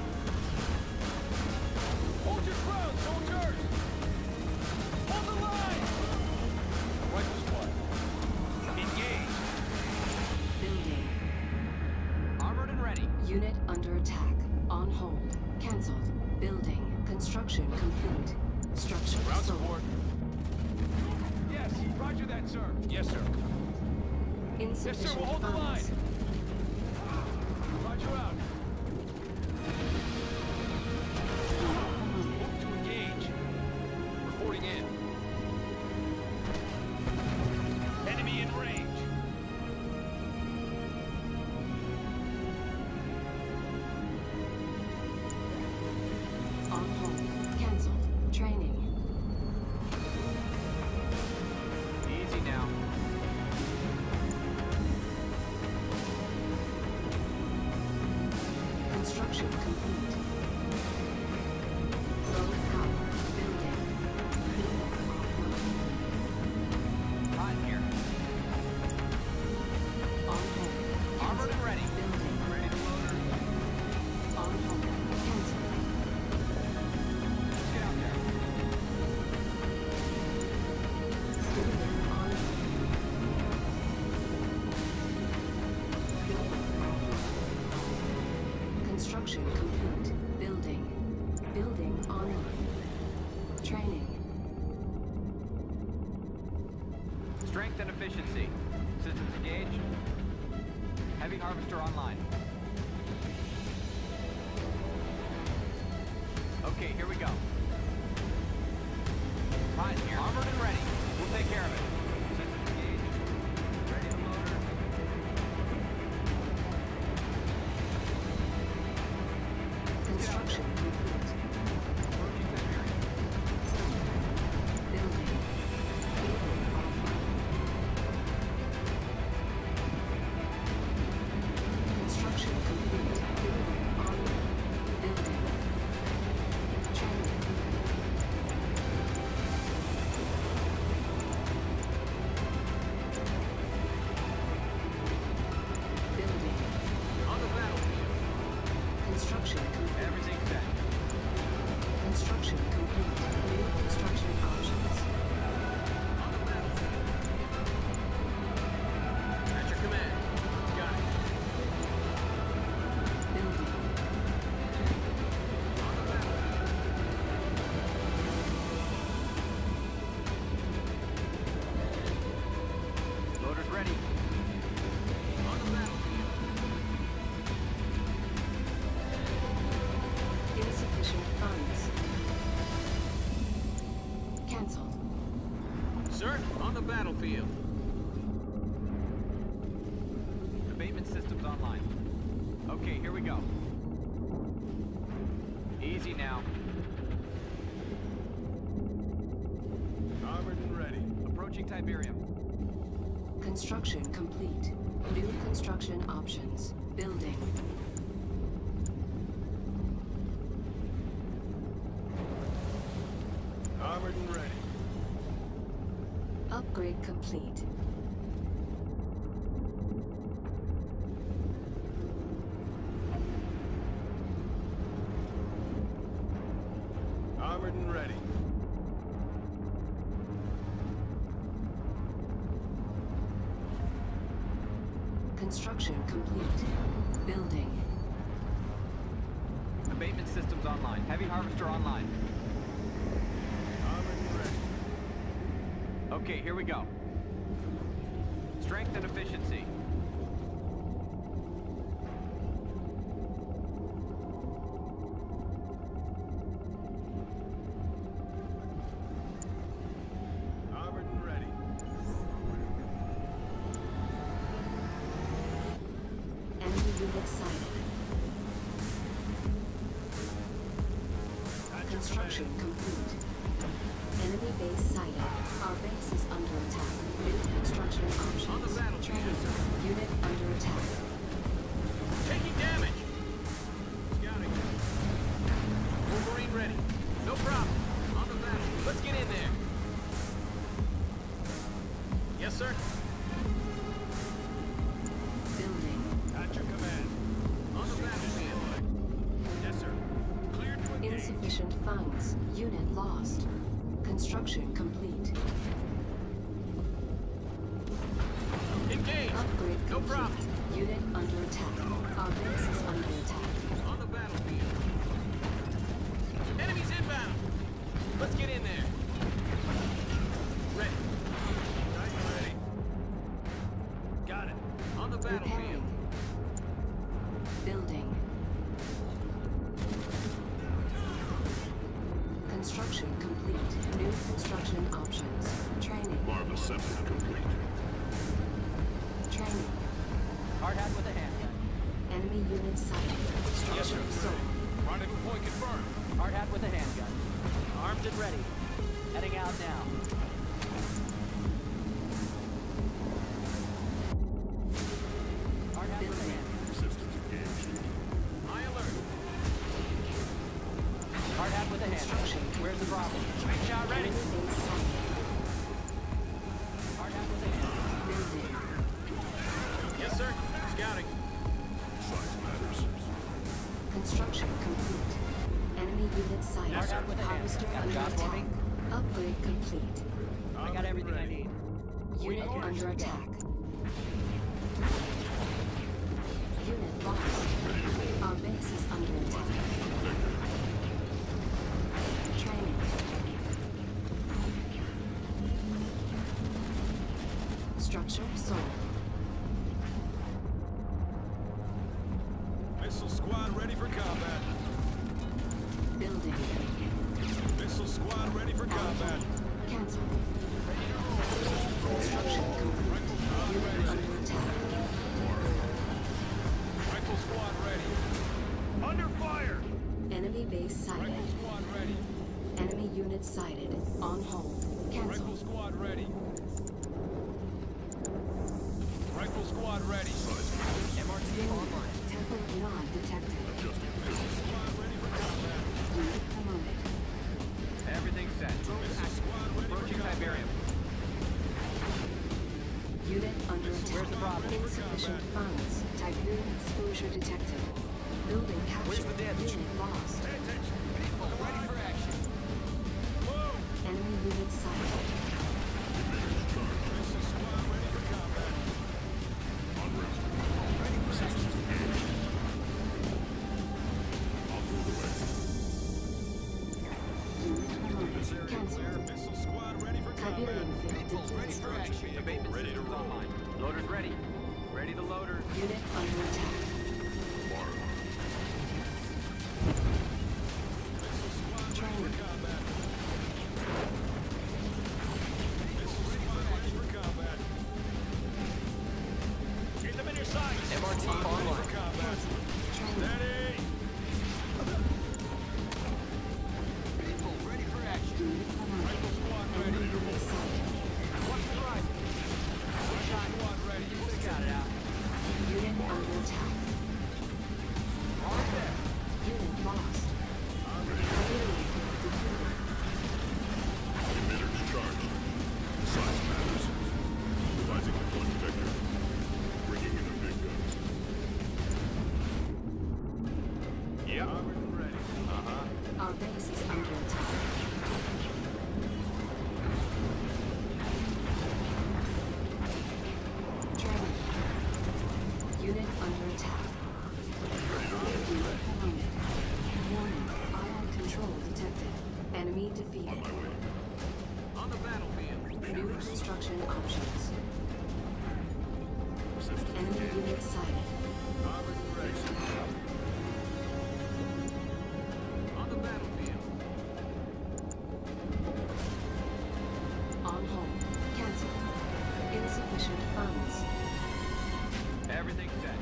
Hold your ground, soldiers! Hold the line! Rifle squad. Engage. Building. Armored and ready. Unit under attack. On hold. Cancelled. Building. Construction complete. Structure Ground sold. support. Yes, roger that, sir. Yes, sir. Insufficient Yes, sir, we'll hold the funds. line. Roger out. Construction complete. Low power building. Unit offline. Hot here. On hold. Armored and ready. Building. Ready to load her. On hold. Cancel. Let's get out there. Building on hold. Building offline. Construction complete. Building. Building online. Training. Strength and efficiency. Systems engaged. Heavy harvester online. Okay, here we go. Right here. Armored and ready. We'll take care of it. Systems engaged. Ready to load her. Construction complete. Approaching Tiberium. Building. Building offline. Construction complete. Building online. Building. Training. Building. On the battlefield. Construction complete. Everything set. Construction complete. New construction options. On the battlefield. At your command. Got it. Building. On the battlefield. Loaders ready. On the battlefield. Insufficient funds. Cancelled. Sir, on the battlefield. Abatement systems online. Okay, here we go. Easy now. Armored and ready. Approaching Tiberium. Construction complete. New construction options. Building. Armored and ready. Upgrade complete. Armored and ready. Construction complete. Building. Abatement systems online. Heavy harvester online. Armored and ready. Okay, here we go. Strength and efficiency. Armored and ready. Enemy unit sighted. Construction complete. Enemy base sighted. Our base is under attack. New construction options. On the battlefield. Training. Unit under attack. Taking damage! Scouting. Wolverine ready. No problem. On the battle. Let's get in there. Yes, sir. Building. At your command. On the battlefield. Yes, sir. Cleared to engage. Insufficient funds. Unit lost. Construction complete. Engage! Upgrade No complete. problem. Unit under attack. Our base is under attack. On the battlefield. Enemies inbound. Let's get in there. Ready. Right, ready. Got it. On the battlefield. Repairing. Building. Construction complete. New construction options. Training. Arm assembly complete. Training. Hard hat with a handgun. Enemy unit sighted. Yes, sir. Structure sold. Rendezvous point confirmed. Hard hat with a handgun. Armed and ready. Heading out now. Hard hat with a Building. handgun. Systems engaged. High alert. the problem? Swing shot ready. Enemy base sighted. Hard application. Building. Yes, sir. Scouting. Size matters. Construction complete. Enemy unit sighted. Yes, sir. Harvester Got a under job for attack. me? Upgrade complete. I got everything I need. Unit under attack. Unit lost. Our base is under attack. Training. Structure sold. Missile squad ready for combat. Building. Missile squad ready for combat. Cancel. Construction complete. Unit under attack. Rifle squad ready. Under fire! Enemy base sighted. Rifle squad ready. Enemy unit sighted. On hold. Rifle Cancel. squad ready. Rifle squad ready. M R T online. Temple of Nod detected. Squad ready for combat. Unit promoted. Everything's set. Missile squad ready for Approaching combat. Tiberium. Unit under attack. Where's the problem? Insufficient funds. Tiberium exposure detected. Building captured. Where's the damage? Unit lost. Pay attention. People ready for action. Enemy unit sighted. Missile squad ready for combat. Ready for action. Unit promoted. Cancelled. Missile squad ready for combat. Tiberium field People ready depleted. for action. Abatement Ready to systems roll. online. Loaders ready. Ready the loader. Unit under attack. Missile squad ready Training. for combat. Missile squad ready for combat. Get them in your sights. M R T Ready online. for combat. Training. Steady. People ready for action. Unit promoted. Rifle squad ready. Enemy unit sighted. Watch the right. Rifle squad ready. We got it out. Unit under attack. On there. Unit lost. Tiberium field depleted. Emitters charged. Size matters. Devising the one vector. Bringing in the big guns. Yep. Armored and ready. Our base is under attack. Training. Unit under attack. Unit promoted. Warning. Ion control detected. Enemy defeated. On the battlefield. New construction options. Enemy unit sighted. Armored and ready. On the battlefield. On hold. Cancelled. Insufficient funds. Everything's set.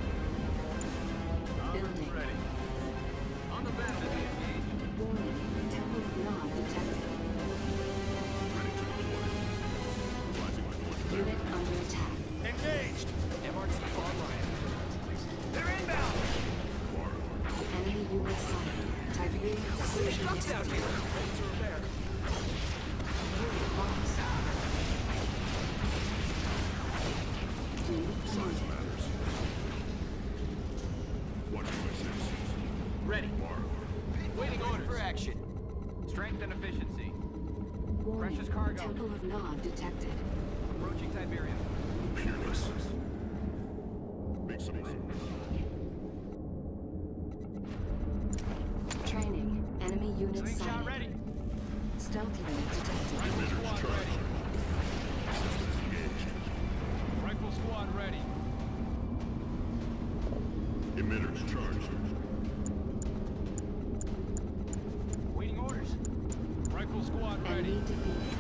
Building. Ready. On the battlefield. Warning. Temple of Nod detected. Ready to deploy. Devising the one vector. Unit under attack. Engaged. M R T online. They're inbound. Enemy unit sighted. Tiberium exposure Trucks out detected. here. Ready to repair. Unit lost. Unit promoted. Matters. One U S citizens. Ready. Waiting Ready orders. for action. Strength and efficiency. Warning. Precious cargo. Temple of Nod detected. Approaching Tiberium. Peerless. Make some room. Training. Enemy unit Swing shot sighted. ready. Stealth unit detected. Emitters charged. Systems engaged. Rifle squad ready. Emitters charged. Waiting orders. Rifle squad ready. Enemy defeated.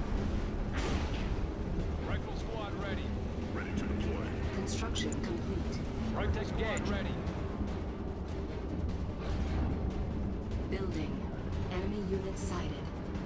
Rifle squad ready. Ready to deploy. Construction complete. Rifle squad ready. Building. Enemy unit sighted.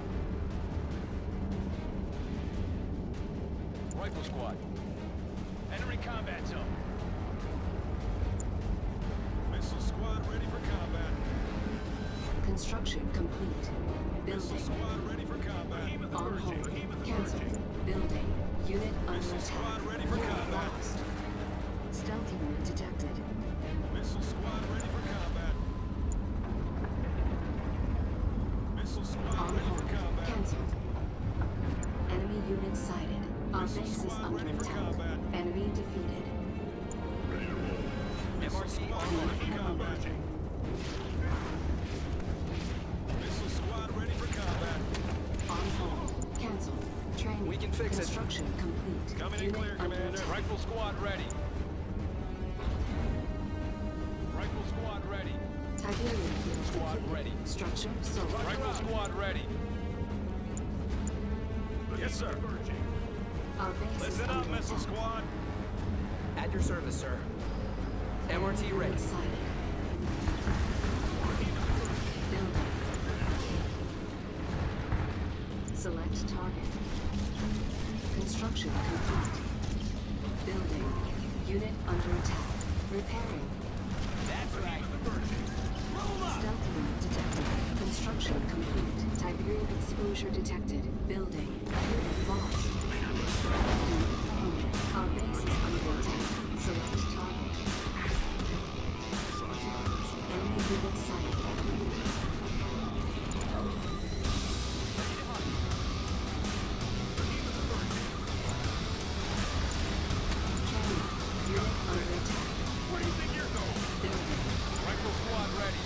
Rifle squad. Entering combat zone. Missile squad ready for combat. Construction complete. Building. Squad ready for combat. On hold. Cancelled. Building. Unit under attack. Squad ready for Unit combat. lost. Stealth unit detected. Missile squad ready for combat. Missile squad On ready hold. for combat. Cancelled. Enemy unit sighted. Our Missile base is squad under ready for attack. combat. Enemy defeated. Ready to roll. M R C Squad online. ready for combat. Missile squad ready for combat. On hold. Cancelled. Training. We can fix it. Construction complete. Coming in Unit clear, under Commander. attack. Rifle squad ready. Rifle squad ready. Tiberium field Squad completed. ready. Structure sold. Rifle squad ready. Yes, sir. Our base is Listen under up, missile attack. squad. At your service, sir. M R T ready. Unit sighted. Building. Select target. Construction complete. Building. Unit under attack. Repairing. That's right. Stealth unit detected. Construction complete. Tiberium exposure detected. Building. Unit lost. Unit. Our base is under attack. Select target. Enemy unit sighted. Training. Unit under attack. Where do you think you're going? Building. Rifle squad ready.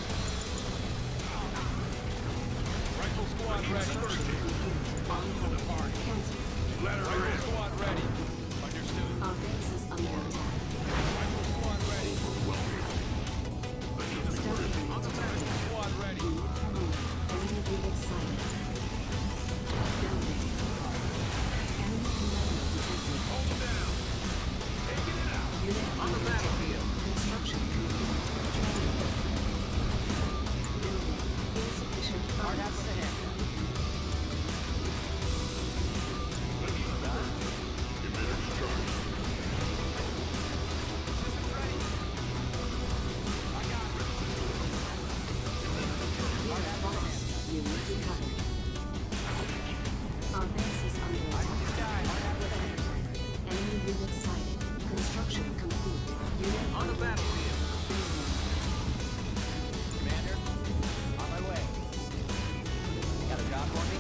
Rifle squad ready. On hold. Cancel. Rifle squad ready. Understood. Our base is under attack. Rifle squad ready. Stealth unit detected. Squad ready. Unit promoted. Enemy unit sighted. Building. Enemy commander detected. Hold them down. Taking it out. Unit On the under battlefield. attack. Construction complete. Training. Building. Insufficient Hard out funds. to the head. Emitters charged. Systems ready. I got it. Unit lost. Unit recovered. Our base is under attack. Sky. Hard out to the head. Enemy unit sighted. Construction complete. Unit On the under attack. battlefield. Building. Commander, on my way. Got a job for me?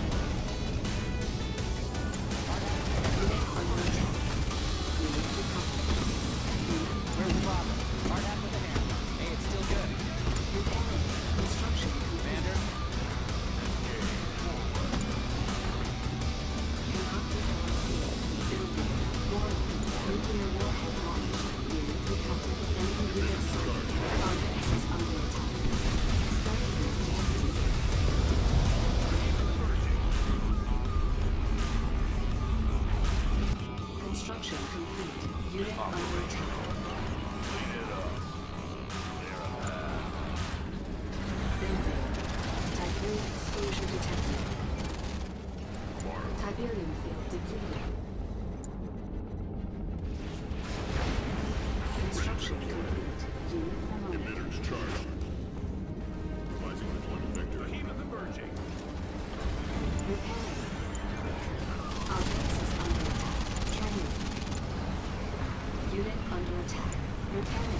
Unit under attack. Unit recovered. Unit Where's the problem? Hard out with the hand. Hey, it's still good. repairing. Construction complete. Commander, Cannot deploy field. Building. Warning. Nuclear warhead launched. Unit recovered. Enemy unit sighted. Our base is under attack. Stealth unit active. Construction complete. Unit under attack. Building. Tiberium exposure detected. Tiberium field depleted. Construction complete. Unit promoted. Emitters charged. Revising deployment vector. Behemoth emerging. Repairing. Our base is under attack. Training. Unit under attack. Repairing.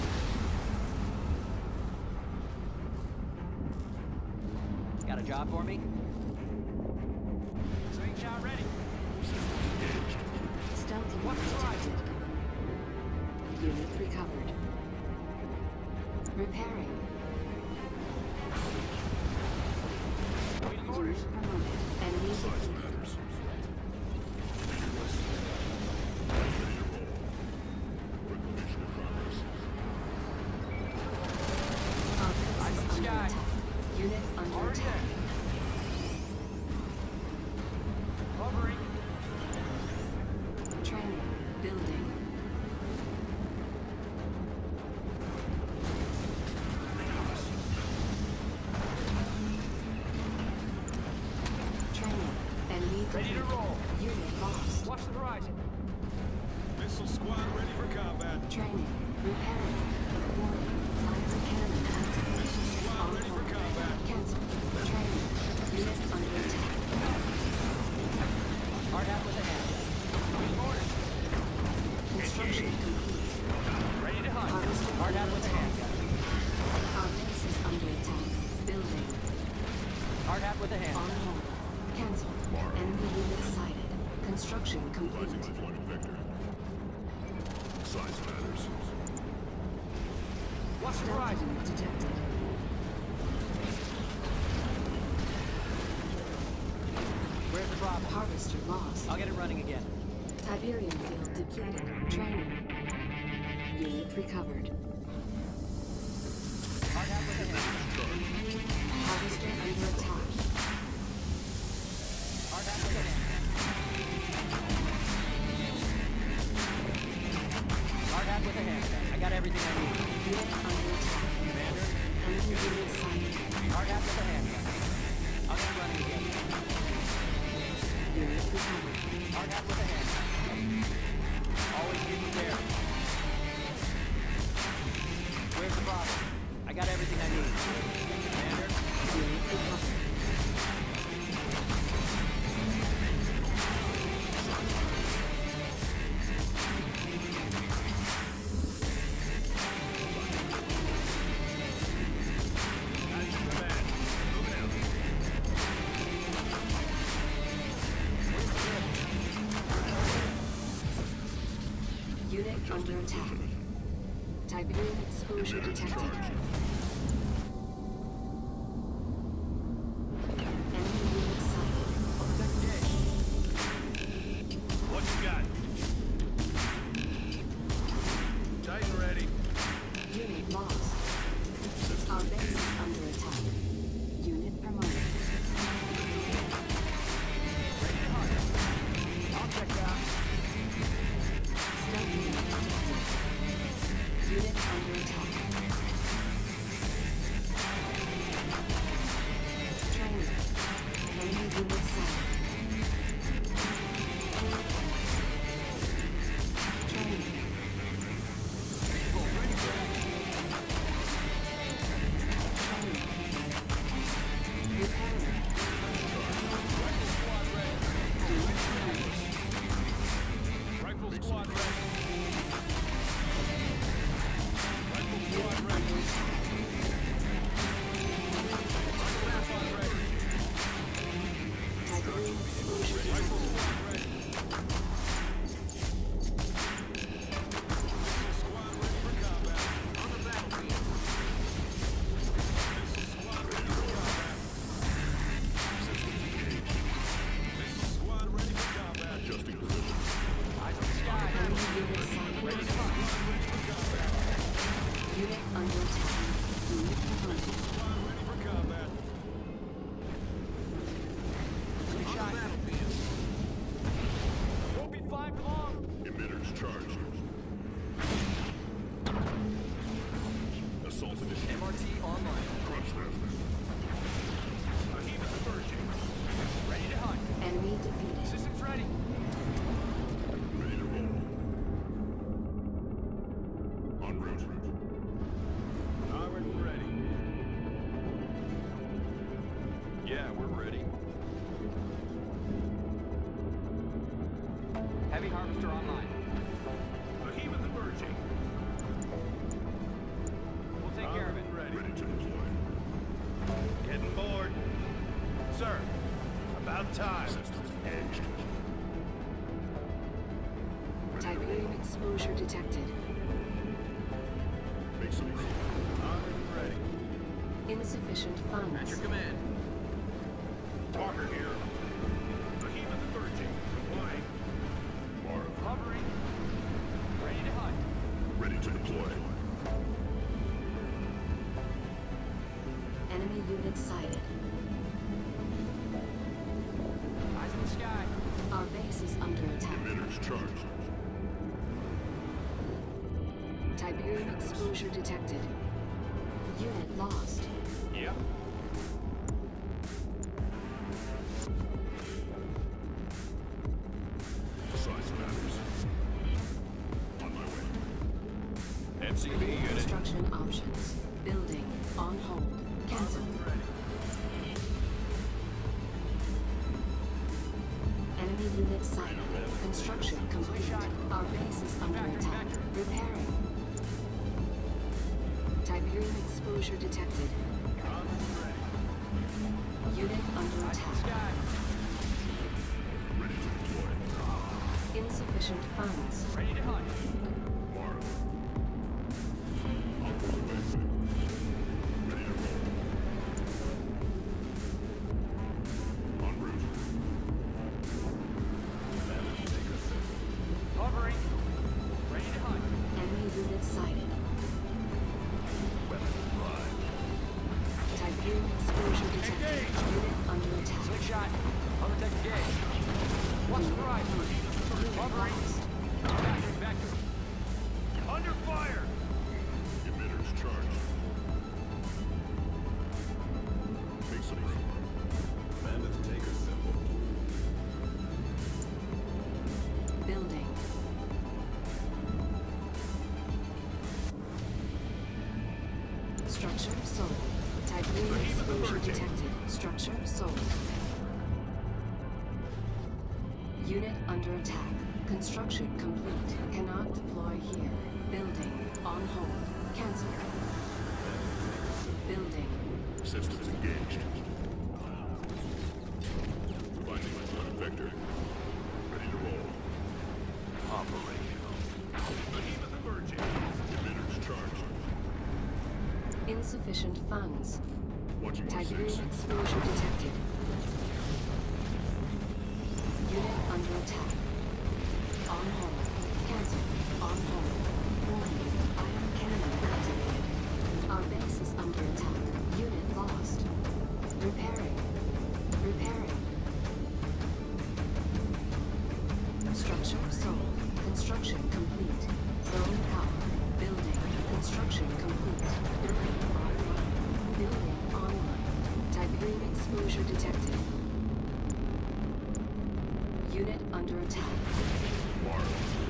got a job for me? Slingshot ready. Stealth unit What's the detected. Unit recovered. Repairing. Waiting orders. Unit promoted. Enemy defeated. Reclamation in progress. Our base Eyes is in the under sky. attack. Unit under Already attack. there. Hovering. Training. Building. Training. Enemy Ready to defeated. roll. Unit lost. Watch the horizon. Missile squad ready for combat. Training. Repairing. Warning. Fire cannon activated. Missile squad On ready for hold. combat. Cancel. hat with a hand. On hold. Cancel. Enemy unit sighted. Construction complete. Advising deployment vector. Size matters. What's the Stealth right? unit detected. Where's the problem? Harvester lost. I'll get it running again. Tiberium field depleted. Training. Unit recovered. Hard hat with a hand. Harvester under attack. Hard hat with a hand. Hard hat with a hand. I got everything I need. Unit under attack. Commander, Enemy unit sighted. hard hat with a hand. I'll get it running again. Unit recovered. Hard hat with a hand. Always be prepared. Where's the problem? I got everything I need. Commander, Unit recovered. Unit under attack. Tiberium exposure detected. Enemy unit sighted. What you got? Titan ready. Unit lost. Our base is under attack. Unit promoted. I'll check out. Stealth unit detected. Unit under attack. Training. Enemy unit sighted. Training. Rifle squad ready. Rifle squad ready. Rifle squad ready. Tiberium exposure Rifle detected. squad ready. Missile squad ready for combat. On the battlefield. Missile squad ready for combat. Missile squad ready for combat. Adjusting position. Eyes on the sky. Enemy unit sighted. Ready to hunt. Ready for combat. Unit under attack. Unit promoted. Squad ready for combat. On the battlefield. Won't be fine for long. Emitters charged. Assault initiated. M R T online. Crush them. Behemoth emerging. Ready to hunt. Enemy defeated. Systems ready. Ready to roll. En route. Armored ready. Yeah, we're ready. Heavy harvester online. Behemoth emerging. We'll take care of it. Ready. Ready to deploy. Getting bored. Sir, about time. Systems engaged. Tiberium exposure detected. Make some room. Armored ready. Insufficient At funds. your command. Walker here. Behemoth emerging. Complying. Mark. Hovering. Ready to hunt. Ready to deploy. Enemy unit sighted. Eyes in the sky. Our base is under attack. Emitters charged. Tiberium exposure detected. Unit lost. Yep. Size matters. On my way. M C B unit. Construction options. Building. On hold. Cancel. Enemy unit sighted. Construction complete. Our base is under attack. Repairing. Tiberium exposure detected. Armored ready. Unit under attack. Sky. Ready to deploy. Insufficient funds. Ready to hunt. Mark. Outpost evacuated. Ready to roll. En route. Hovering. Ready to hunt. Enemy unit sighted. Tiberium exposure detected. Unit under attack. Slick shot. On the tech gauge. Watch the horizon. Hovering. Factory, factory. Under fire! Emitters charged. Make some room. Bandits take a symbol. Building. Structure sold. Tiberium exposure detected. Structure sold. Unit under attack. Construction complete. Cannot deploy here. Building. On hold. Cancel. Building. Systems engaged. Finding my zone vector. Ready to roll. Operational. Behemoth emerging. Emitters charged. Insufficient funds. Watching my six. Tiberium exposure detected. Unit under attack. On hold. Cancel. On hold. Warning. Iron cannon activated. Our base is under attack. Unit lost. Repairing. Repairing. Structure sold. Construction complete. Throwing power. Building. Construction complete. Building offline. Building online. Tiberium exposure detected. Unit under attack. Mark.